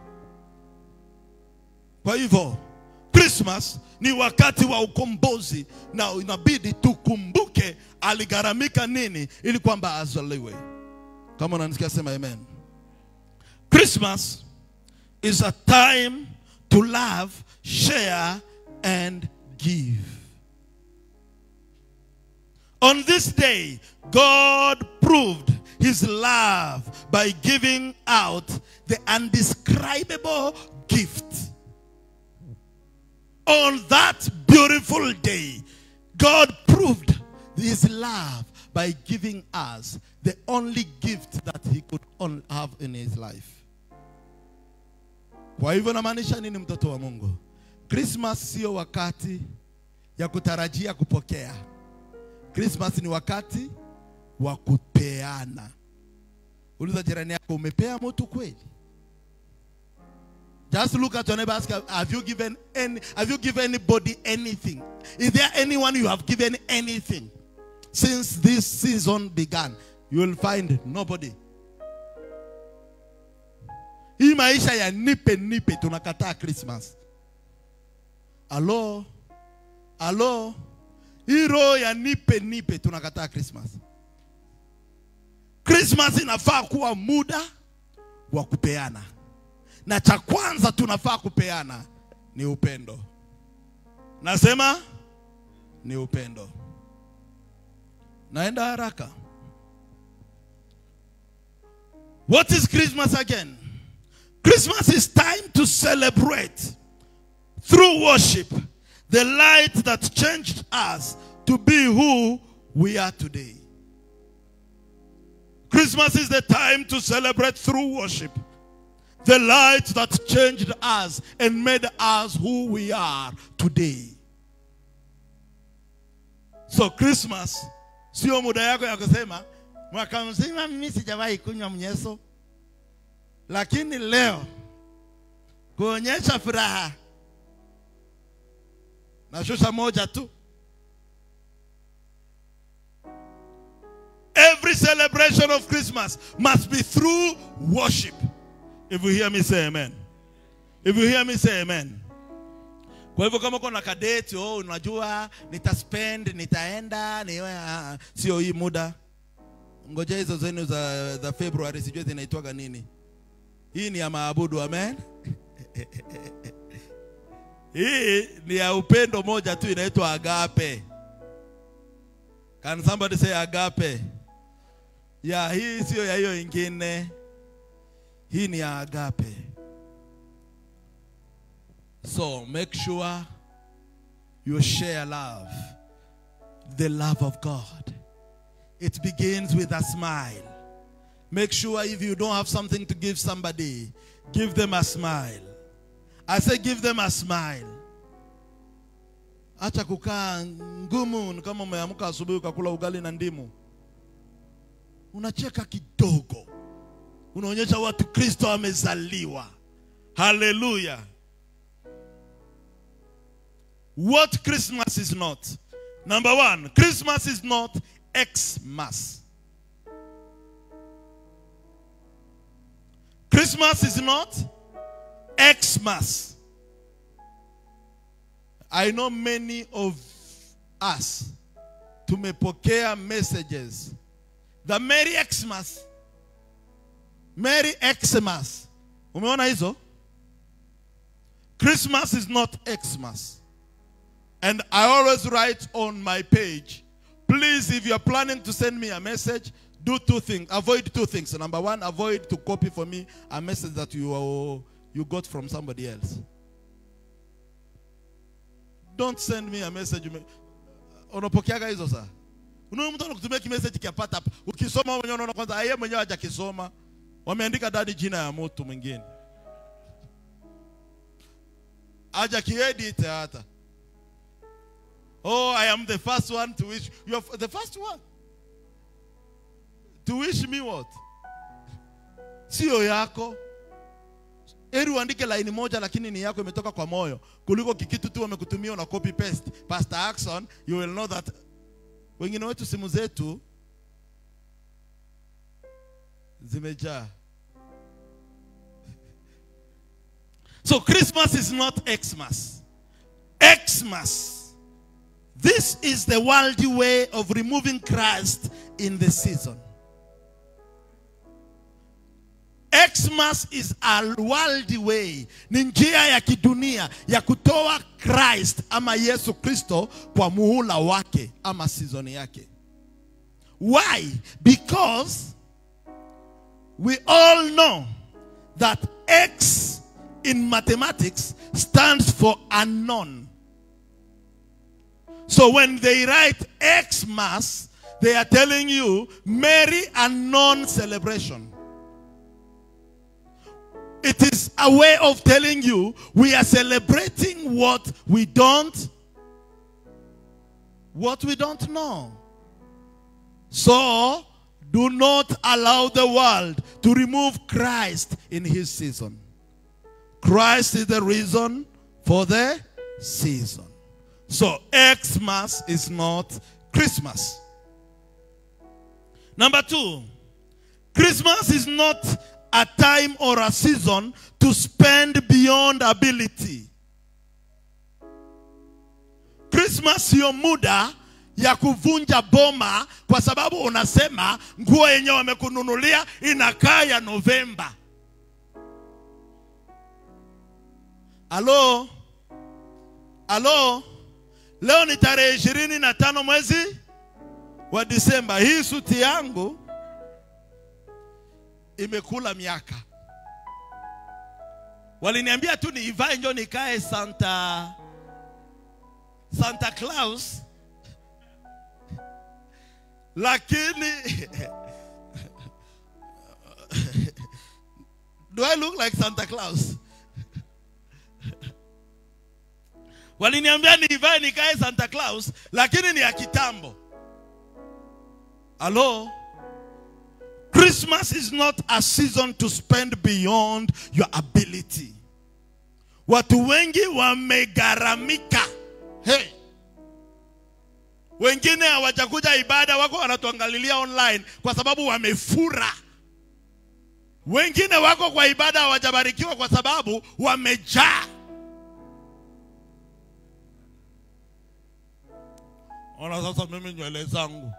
Kwa hivyo Christmas ni wakati wa ukombozi, na inabidi tukumbuke aligharamika nini ili kwamba azaliwe. Kama unanisikia sema amen. Christmas is a time to love, share and give. On this day, God proved his love by giving out the undescribable gift. On that beautiful day, God proved his love by giving us the only gift that he could have in his life. Kwa hivyo namaanisha nini, mtoto wa Mungu? Christmas sio wakati ya kutarajia kupokea. Christmas ni wakati wa kupeana. Uliza jirani yako, umepea mtu kweli? Just look at your neighbor, ask, have you given anybody anything? Is there anyone you have given anything since this season began? You will find nobody. Hii maisha ya nipe tunakataa Christmas. Hello? Hii roho ya nipe tunakataa Christmas. Christmas inafaa kuwa muda wa kupeana. Na cha kwanza tunafaa kupeana ni upendo. Nasema ni upendo. Naenda haraka. What is Christmas again? Christmas is time to celebrate through worship the light that changed us to be who we are today. Christmas is the time to celebrate through worship the light that changed us and made us who we are today. So Christmas sio muda yako ya kusema mwaka mzima mimi sijawahi kunywa mnyeso, lakini leo kuonyesha furaha na shusha moja tu. Every celebration of Christmas must be through worship. If you hear me say amen. If you hear me say amen. Kwa hivyo kama kuna kadeti, unajua nitaspend, nitaenda, sio hii muda. Ngoja hizo zenu za February sijui zinaitwaga nini. Hii ni ya maabudu, amen. Hii ni ya upendo moja tu inaitwa agape. Can somebody say agape? Yeah, hii sio ya hiyo ingine. Hii ni ya agape. So make sure you share love. The love of God. It begins with a smile. Make sure if you don't have something to give somebody, give them a smile. I say give them a smile. Acha kukaa ngumu kama umeamka asubuhi ukakula ugali na ndimu. Unacheka kidogo. Unaonyesha watu Kristo amezaliwa. Hallelujah. What Christmas is not? Number one, Christmas is not Xmas. Christmas is not Xmas. I know many of us tumepokea messages. The Merry Xmas. Merry Xmas. Umeona hizo? Christmas is not Xmas. And I always write on my page, please, if you are planning to send me a message, do two things. Avoid two things. Number one, avoid to copy for me a message that you got from somebody else. Don't send me a message. Unapokeaga hizo saa. Unaona mtu anakutumia message kiapata hapa. Ukisoma mwenyewe unaona kwanza yeye mwenyewe hajakisoma. Wameandika dadi jina ya mtu mwingine. Hajakiedit hata. Oh, I am the first one to wish. You are the first one. To wish me what? Sio yako. Eri uandike line moja lakini ni yako imetoka kwa moyo. Kuliko kikitu tu wamekutumia na copy paste. Pastor Axon, you will know that wengine wetu simu zetu zimejaa. So Christmas is not Xmas. Xmas. This is the worldly way of removing Christ in the season. Xmas is a worldly way. Ni njia ya kidunia ya kutoa Christ ama Yesu Kristo kwa muhula wake ama season yake. Why? Because we all know that X in mathematics stands for unknown. So when they write Xmas, they are telling you Merry Unknown Celebration. It is a way of telling you we are celebrating what we don't know. So do not allow the world to remove Christ in his season. Christ is the reason for the season. So Xmas is not Christmas. Number two, Christmas is not a time or a season to spend beyond ability. Christmas sio muda ya kuvunja boma kwa sababu unasema nguo yenyewe wamekununulia inakaa ya Novemba. Alo? Alo? Leo ni tarehe 25 mwezi wa Disemba. Hii suti yangu imekula miaka. Waliniambia tu ni ivae ndio nikae Santa Claus. Lakini do I look like Santa Claus? Waliniambia nivae nikae Santa Claus, lakini ni ya kitambo. Hello? Christmas is not a season to spend beyond your ability. Watu wengi wamegaramika. Hey. Wengine hawajakuja ibada, wako wanatuangalilia online kwa sababu wamefura. Wengine wako kwa ibada hawajabarikiwa kwa sababu wamejaa. Ona sasa mimi nywele zangu.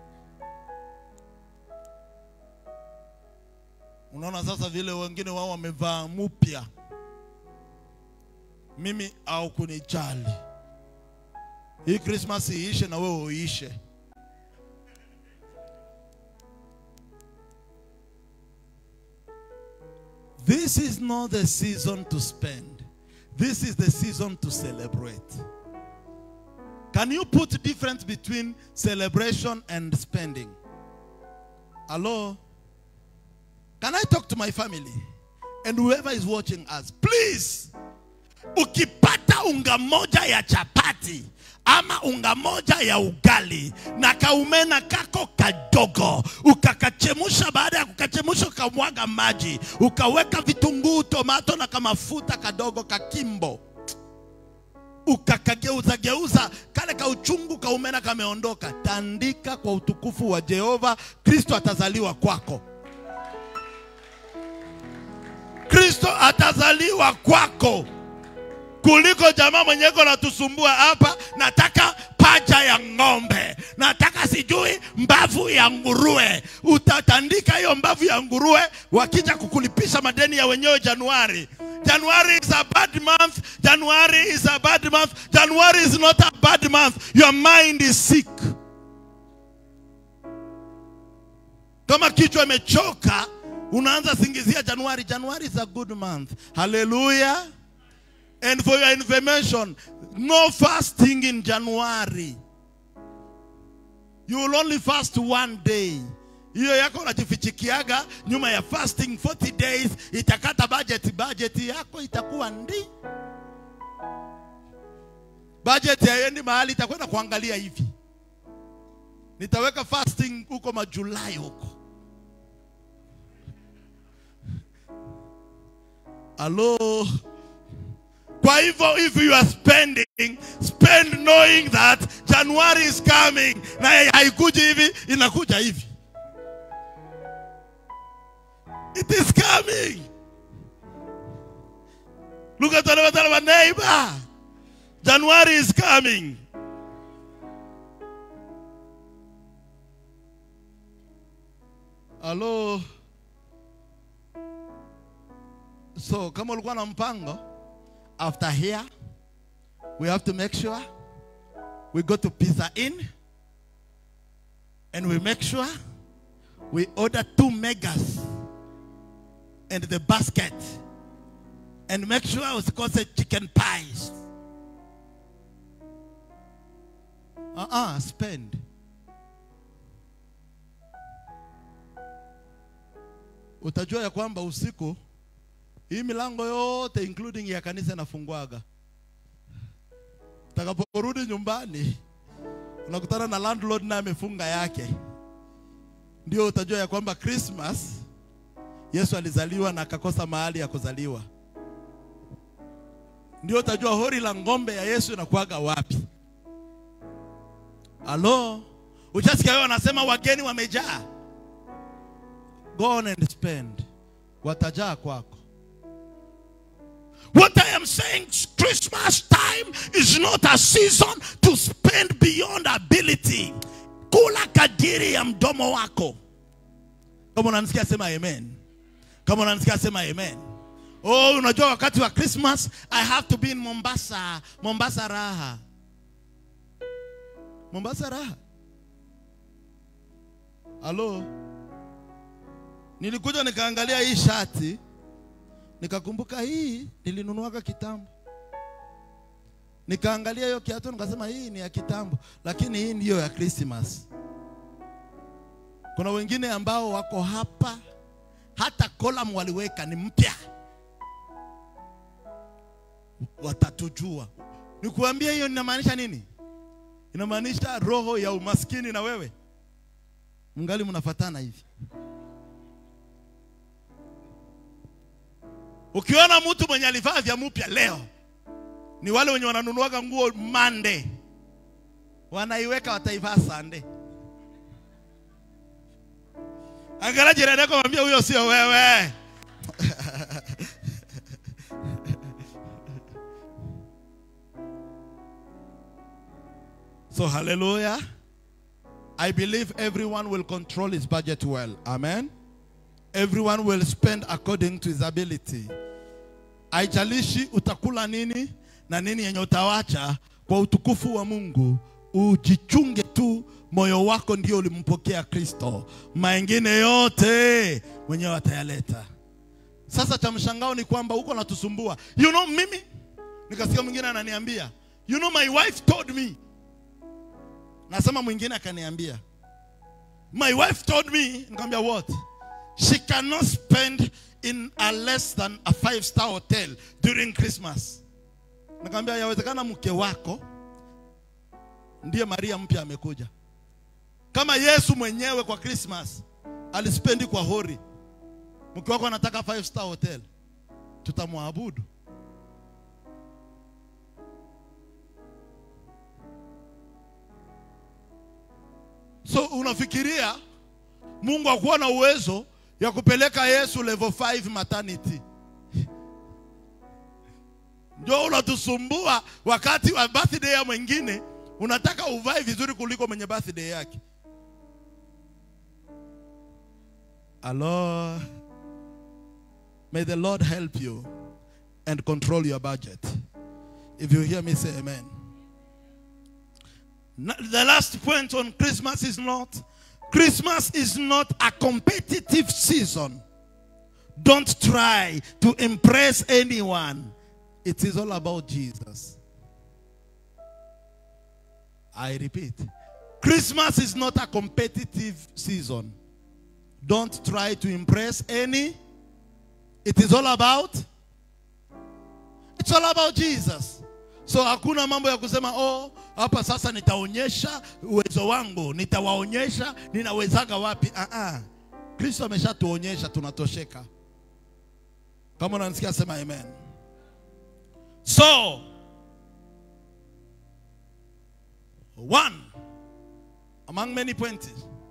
Unaona sasa vile wengine wao wamevaa mpya. Mimi au kunijali. Hii Christmas iishe na wewe uishe. This is not the season to spend. This is the season to celebrate. Can you put difference between celebration and spending? Hello? Can I talk to my family? And whoever is watching us, please. Ukipata unga moja ya chapati ama unga moja ya ugali na kaumena kako kadogo, ukakachemusha, baada ya kukachemusha ukamwaga maji, ukaweka vitunguu, tomato na kamafuta kadogo kakimbo, ukakageuza geuza, kale kauchungu kaumena kameondoka, tandika kwa utukufu wa Jehova. Kristo atazaliwa kwako. Kristo atazaliwa kwako. Kuliko jamaa mwenyeko na tusumbua hapa, nataka paja ya ng'ombe, nataka sijui mbavu ya nguruwe. Utatandika hiyo mbavu ya nguruwe, wakija kukulipisha madeni ya wenyewe Januari. January is a bad month. January is a bad month. January is not a bad month. Your mind is sick. Kama kichwa imechoka, unaanza singizia January. January is a good month. Hallelujah. And for your information, no fasting in January. You will only fast one day. Hiyo yako unajifichikiaga nyuma ya fasting 40 days, itakata budget yako itakuwa ndi. Budget haiendi mahali, itakwenda kuangalia hivi. Nitaweka fasting huko Julai huko. Hello? Kwa hivyo, if you are spending, spend knowing that January is coming. Na haikuji hivi, inakuja hivi. It is coming. Look at the neighbor. January is coming. Hello? So, kama ulikuwa na mpango, after here, we have to make sure we go to Pizza Inn and we make sure we order 2 megas and the basket, and make sure it's called chicken pies. Spend. Utajua ya kwamba usiku hii milango yote including ya kanisa inafunguaga. Utakaporudi nyumbani unakutana na landlord na amefunga yake. Ndio utajua ya kwamba Christmas Yesu alizaliwa na akakosa mahali ya kuzaliwa. Ndio utajua hori la ngombe ya Yesu inakuaga wapi. Hello? Uchasikia wao wanasema wageni wamejaa. Go on and spend. Watajaa kwako. What I am saying, Christmas time is not a season to spend beyond ability. Kula kadiri ya mdomo wako. Kama unanisikia sema amen. Kama unanisikia sema amen. Oh, unajua wakati wa Christmas, I have to be in Mombasa. Mombasa raha. Mombasa raha. Hello? Nilikuja nikaangalia hii shati, nikakumbuka hii nilinunuaga kitambo. Nikaangalia hiyo kiatu nikasema hii ni ya kitambo, lakini hii ndiyo ya Christmas. Kuna wengine ambao wako hapa, hata column waliweka ni mpya. Watatujua. Nikuambia hiyo inamaanisha nini? Inamaanisha roho ya umaskini na wewe mngali mnafatana hivi. Ukiona mtu mwenye alivaa vya mpya leo, ni wale wenye wananunuaga nguo Monday, wanaiweka wataivaa Sunday. Angalia jirani yako, mwambie huyo sio wewe. So hallelujah. I believe everyone will control his budget well. Amen. Everyone will spend according to his ability. Haijalishi utakula nini na nini yenye utawacha, kwa utukufu wa Mungu ujichunge tu, moyo wako ndio ulimpokea Kristo. Mengine yote mwenyewe atayaleta. Sasa cha mshangao ni kwamba uko natusumbua. You know, mimi nikasikia mwingine ananiambia, you know, my wife told me. Nasema mwingine akaniambia, my wife told me. Nikamwambia what? She cannot spend in a less than a 5-star hotel during Christmas. Nikamwambia yawezekana mke wako ndiye Maria mpya amekuja. Kama Yesu mwenyewe kwa Christmas alispendi kwa hori, mke wako anataka 5-star hotel, tutamwabudu. So unafikiria Mungu hakuwa na uwezo ya kupeleka Yesu level 5 maternity? Ndio unatusumbua wakati wa birthday ya mwingine, unataka uvae vizuri kuliko mwenye birthday yake. Allah, may the Lord help you and control your budget. If you hear me, say amen. The last point on Christmas is not a competitive season. Don't try to impress anyone. It is all about Jesus. I repeat, Christmas is not a competitive season. Don't try to impress any. It is all about, it's all about Jesus. So hakuna mambo ya kusema, oh, hapa sasa nitaonyesha uwezo wangu, nitawaonyesha ninawezaga wapi. Kristo ameshatuonyesha tunatosheka. Kama unanisikia sema amen. So, one among many points,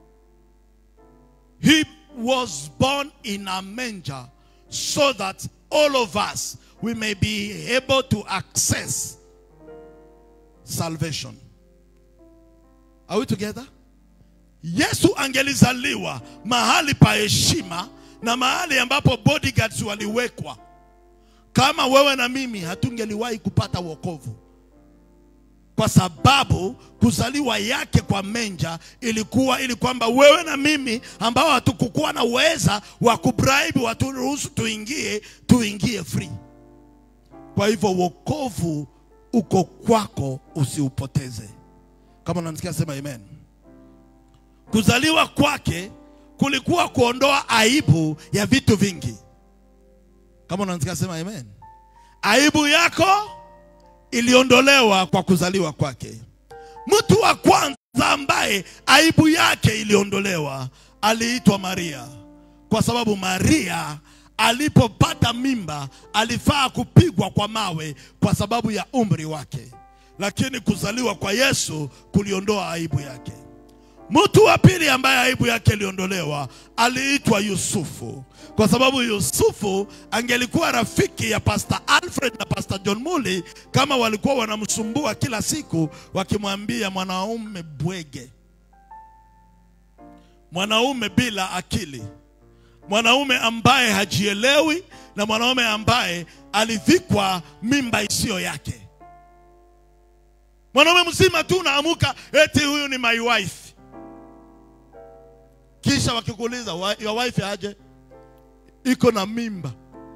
he was born in a manger so that all of us, we may be able to access salvation. Are we together? Yesu angelizaliwa mahali pa heshima na mahali ambapo bodyguards waliwekwa. Kama wewe na mimi hatungeliwahi kupata wokovu. Kwa sababu kuzaliwa yake kwa menja ilikuwa ili kwamba wewe na mimi ambao hatukukuwa na uweza wa kubribe watu ruhusu tuingie free. Kwa hivyo wokovu uko kwako, usiupoteze. Kama unanisikia sema amen. Kuzaliwa kwake kulikuwa kuondoa aibu ya vitu vingi. Kama unanisikia sema amen. Aibu yako iliondolewa kwa kuzaliwa kwake. Mtu wa kwanza ambaye aibu yake iliondolewa aliitwa Maria. Kwa sababu Maria alipopata mimba alifaa kupigwa kwa mawe kwa sababu ya umri wake. Lakini kuzaliwa kwa Yesu kuliondoa aibu yake. Mtu wa pili ambaye aibu yake iliondolewa aliitwa Yusufu. Kwa sababu Yusufu angelikuwa rafiki ya Pastor Alfred na Pastor John Muli kama walikuwa wanamsumbua kila siku wakimwambia mwanaume bwege, mwanaume bila akili, mwanaume ambaye hajielewi, na mwanaume ambaye alivikwa mimba isiyo yake. Mwanaume mzima tu naamuka eti huyu ni my wife. Kisha wakikuuliza your wife aje? Iko na mimba.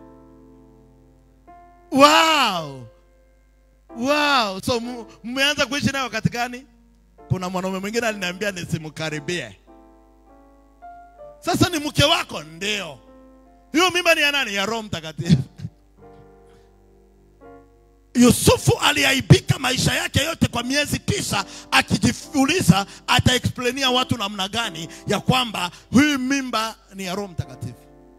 Wow. Wow. So mmeanza kuishi naye wakati gani? Kuna mwanaume mwingine aliniambia nisimkaribie. Sasa ni mke wako? Ndio. Hiyo mimba ni ya nani? Ya Roho Mtakatifu. Yusufu aliaibika maisha yake yote kwa miezi 9 akijiuliza ataexplainia watu namna gani ya kwamba hii mimba ni ya Roho Mtakatifu.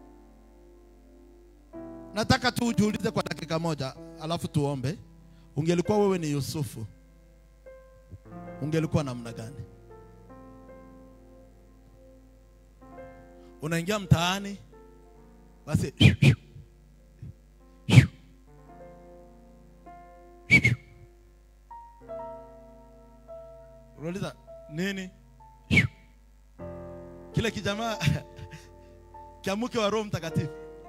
Nataka tu ujiulize kwa dakika moja alafu tuombe. Ungelikuwa wewe ni Yusufu, ungelikuwa namna gani? Unaingia mtaani basi unauliza nini? Kile kijamaa kia mke wa Roho Mtakatifu.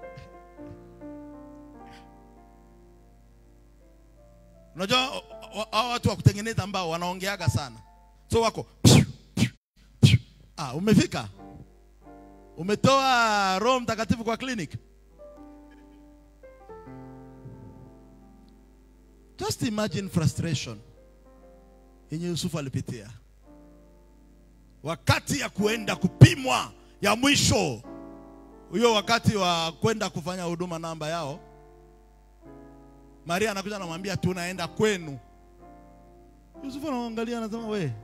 Unajua hao watu wa kutengeneza ambao wanaongeaga sana. So wako umefika? Umetoa Roho Mtakatifu kwa clinic? Just imagine frustration yenye Yusufu alipitia wakati ya kuenda kupimwa ya mwisho. Huyo wakati wa kwenda kufanya huduma namba yao, Maria anakuja anamwambia tunaenda kwenu. Yusufu anaangalia anasema we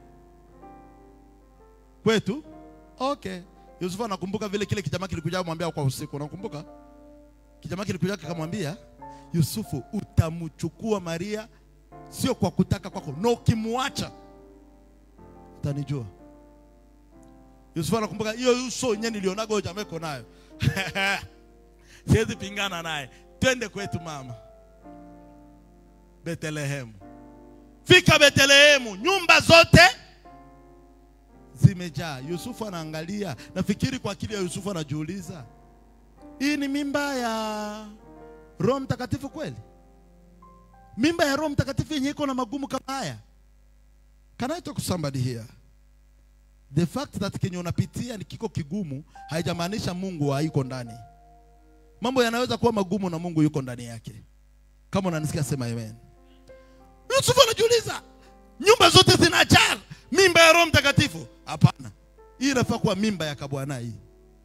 kwetu? Okay. Yusufu anakumbuka vile kile kijamaa kilikuja kumwambia kwa usiku. Unakumbuka? Kijamaa kilikuja akamwambia Yusufu, utamchukua Maria sio kwa kutaka kwako, na ukimwacha utanijua. Yusufu anakumbuka hiyo uso yenyewe nilionaga huyo jamaa yuko nayo. Siwezi pingana naye. Twende kwetu mama. Bethlehemu. Fika Bethlehemu, nyumba zote zimejaa. Yusufu anaangalia, nafikiri kwa akili ya Yusufu anajiuliza, hii ni mimba ya Roho Mtakatifu kweli? Mimba ya Roho Mtakatifu yenye iko na magumu kama haya? Can I talk to somebody here? The fact that kenye unapitia ni kiko kigumu haijamaanisha Mungu hayuko ndani. Mambo yanaweza kuwa magumu na Mungu yuko ndani yake. Kama unanisikia sema amen. Yusufu anajiuliza, nyumba zote zinajaa mimba ya Roho Mtakatifu? Hapana. Hii inafaa kuwa mimba ya kabwana hii.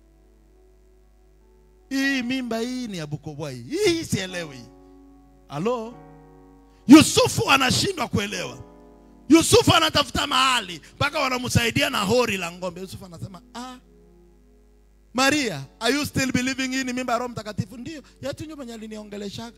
Hii mimba hii ni ya Bukobwa hii. Hii sielewi. Halo? Yusufu anashindwa kuelewa. Yusufu anatafuta mahali mpaka wanamsaidia na hori la ngombe. Yusufu anasema, Maria, are you still believing hii ni mimba ya Roho Mtakatifu? Ndio. Yetu nyumba nyali niongeleshaga.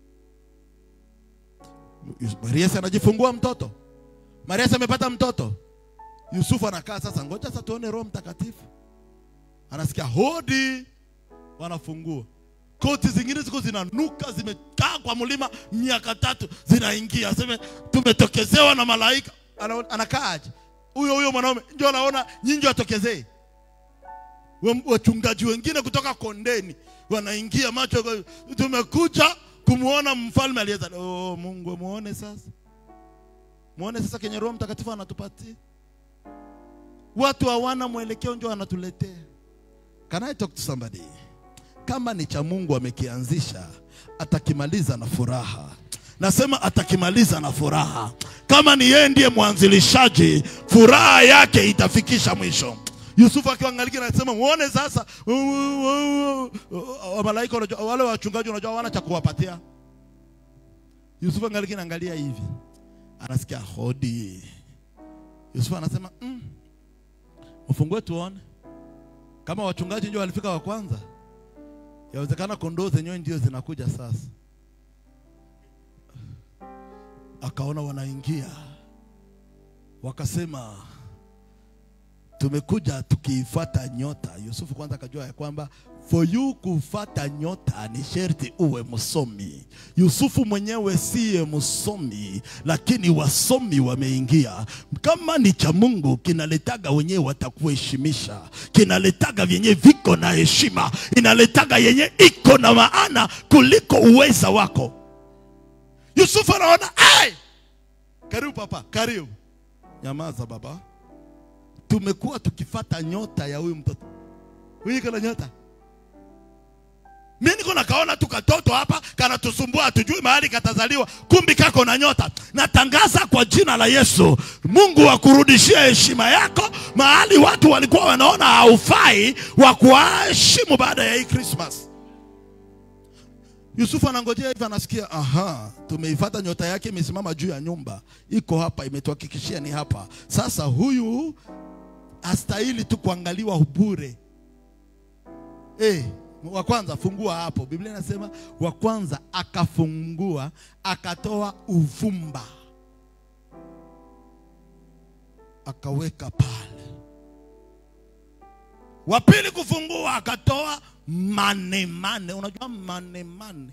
Maria anajifungua mtoto. Maria amepata mtoto. Yusufu anakaa sasa, ngoja sasa tuone Roho Mtakatifu. Anasikia hodi, wanafungua. Koti zingine ziko zinanuka, zimekaa kwa mlima miaka 3 zinaingia. Aseme tumetokezewa na malaika. Anakaaje? Huyo mwanaume ndio anaona nyinyi watokezee. Wachungaji wengine kutoka kondeni wanaingia, macho tumekuja kumuona mfalme aliyeza. Oh Mungu, muone sasa. Muone sasa kenye Roho Mtakatifu anatupatia. Watu hawana mwelekeo ndio anatuletea. Can I talk to somebody? Kama ni cha Mungu amekianzisha, atakimaliza na furaha. Nasema atakimaliza na furaha. Kama ni yeye ndiye mwanzilishaji, furaha yake itafikisha mwisho. Yusufu akiangalia anasema muone sasa, malaika wale wachungaji unajua hawana cha kuwapatia. Yusufu angalia hivi. Anasikia hodi. Yusufu anasema, ufungue tuone. Kama wachungaji ndio walifika wa kwanza, yawezekana kondoo zenyewe ndio zinakuja sasa. Akaona wanaingia. Wakasema tumekuja tukiifuata nyota. Yusufu kwanza akajua ya kwamba for you kufuata nyota ni sharti uwe msomi. Yusufu mwenyewe siye msomi, lakini wasomi wameingia. Kama ni cha Mungu kinaletaga wenyewe watakuheshimisha. Kinaletaga vyenye viko na heshima. Inaletaga yenye iko na maana kuliko uweza wako. Yusufu anaona, karibu papa, karibu. Nyamaza baba. Tumekuwa tukifuata nyota ya huyu mtoto. Huyu kana nyota. Mimi niko nakaona tu katoto hapa kanatusumbua, tujui mahali katazaliwa, kumbi kako na nyota. Natangaza kwa jina la Yesu, Mungu akurudishie heshima yako mahali watu walikuwa wanaona haufai, wa kuheshimu baada ya hii Christmas. Yusufu anangojea hivi, anasikia tumeifuata nyota yake imesimama juu ya nyumba. Iko hapa, imetuhakikishia ni hapa. Sasa huyu astahili tu kuangaliwa bure. Wa kwanza fungua hapo. Biblia inasema wa kwanza akafungua, akatoa uvumba, akaweka pale. Wa pili kufungua, akatoa mane. Unajua mane?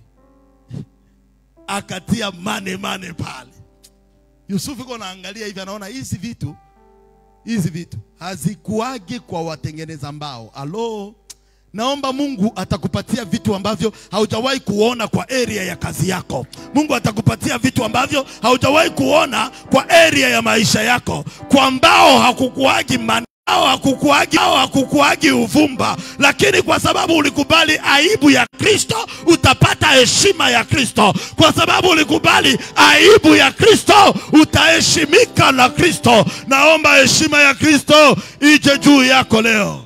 Akatia mane pale. Yusufu yuko naangalia hivi, anaona hizi vitu hazikuagi kwa watengeneza mbao. Alo, naomba Mungu atakupatia vitu ambavyo haujawahi kuona kwa area ya kazi yako. Mungu atakupatia vitu ambavyo haujawahi kuona kwa area ya maisha yako. Kwa mbao hakukuagi mane, hakukuagi uvumba, lakini kwa sababu ulikubali aibu ya Kristo, utapata heshima ya Kristo. Kwa sababu ulikubali aibu ya Kristo, utaheshimika na Kristo. Naomba heshima ya Kristo ije juu yako leo.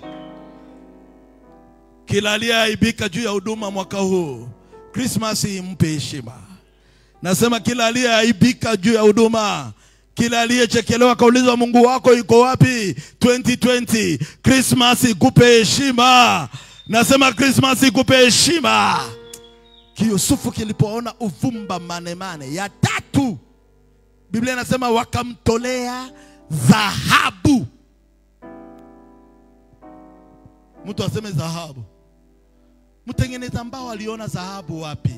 Kila aliyeaibika juu ya huduma mwaka huu, Christmas impe heshima. Nasema kila aliyeaibika juu ya huduma, kila aliyechekelewa kaulizwa Mungu wako yuko wapi 2020, Christmas ikupe heshima. Nasema Christmas ikupe heshima. Yusufu kilipoona uvumba mane ya tatu, Biblia inasema wakamtolea dhahabu. Mtu aseme dhahabu. Mtengeneza mbao aliona dhahabu wapi?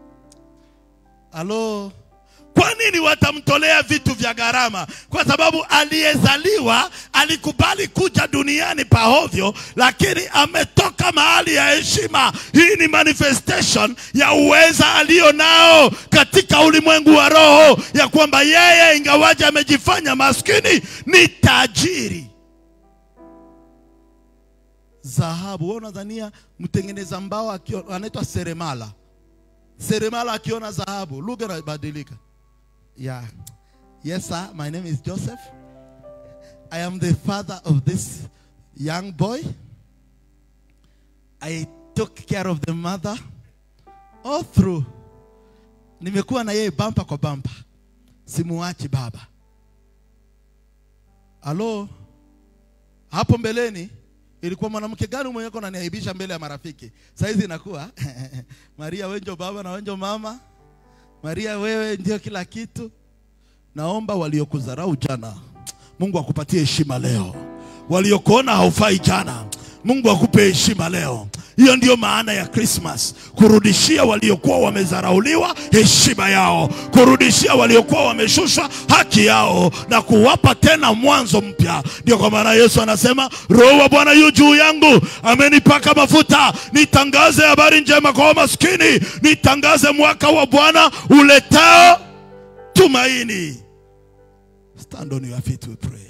Alo, kwa nini watamtolea vitu vya gharama? Kwa sababu aliyezaliwa alikubali kuja duniani pahovyo, lakini ametoka mahali ya heshima. Hii ni manifestation ya uweza alio nao katika ulimwengu wa roho, ya kwamba yeye ingawaje amejifanya maskini ni tajiri. Dhahabu. Wewe unadhania mtengeneza mbao anaitwa seremala? Seremala akiona dhahabu, lugha inabadilika. Yeah. Yes sir, my name is Joseph. I am the father of this young boy. I took care of the mother all through. Nimekuwa na yeye bampa kwa bampa. Simuachi baba. Alo, hapo mbeleni ilikuwa mwanamke gani mwenye yuko ananiaibisha mbele ya marafiki? Sasa hizi inakuwa Maria wewe ndio baba na wewe ndio mama. Maria wewe ndio kila kitu. Naomba waliokudharau jana, Mungu akupatie heshima leo. Waliokuona haufai jana, Mungu akupe heshima leo. Hiyo ndio maana ya Christmas. Kurudishia waliokuwa wamezarauliwa heshima yao, kurudishia waliokuwa wameshushwa haki yao, na kuwapa tena mwanzo mpya. Ndio kwa maana Yesu anasema, Roho wa Bwana yu juu yangu, amenipaka mafuta nitangaze habari njema kwa maskini, nitangaze mwaka wa Bwana uletao tumaini. Stand on your feet, we pray.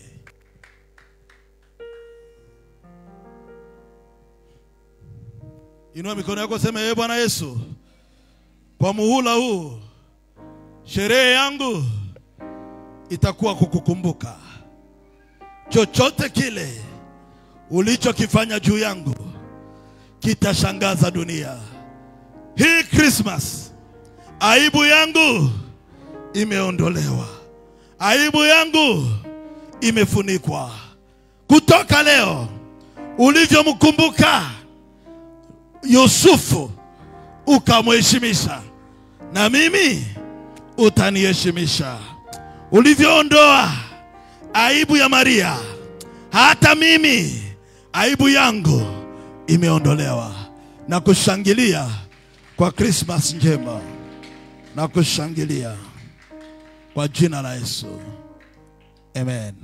Inua mikono yako, sema ee Bwana Yesu, kwa muhula huu sherehe yangu itakuwa kukukumbuka. Chochote kile ulichokifanya juu yangu kitashangaza dunia. Hii Christmas aibu yangu imeondolewa, aibu yangu imefunikwa. Kutoka leo ulivyomkumbuka Yusufu ukamheshimisha, na mimi utaniheshimisha. Ulivyoondoa aibu ya Maria, hata mimi aibu yangu imeondolewa. Na kushangilia kwa Christmas njema, na kushangilia kwa jina la Yesu. Amen.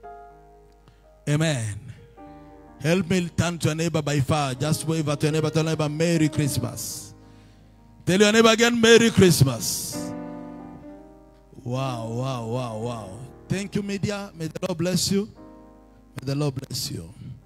Amen. Help me turn to your neighbor by far. Just wave at your neighbor. Tell your neighbor, Merry Christmas. Tell your neighbor again, Merry Christmas. Wow, wow, wow, wow. Thank you, media. May the Lord bless you. May the Lord bless you.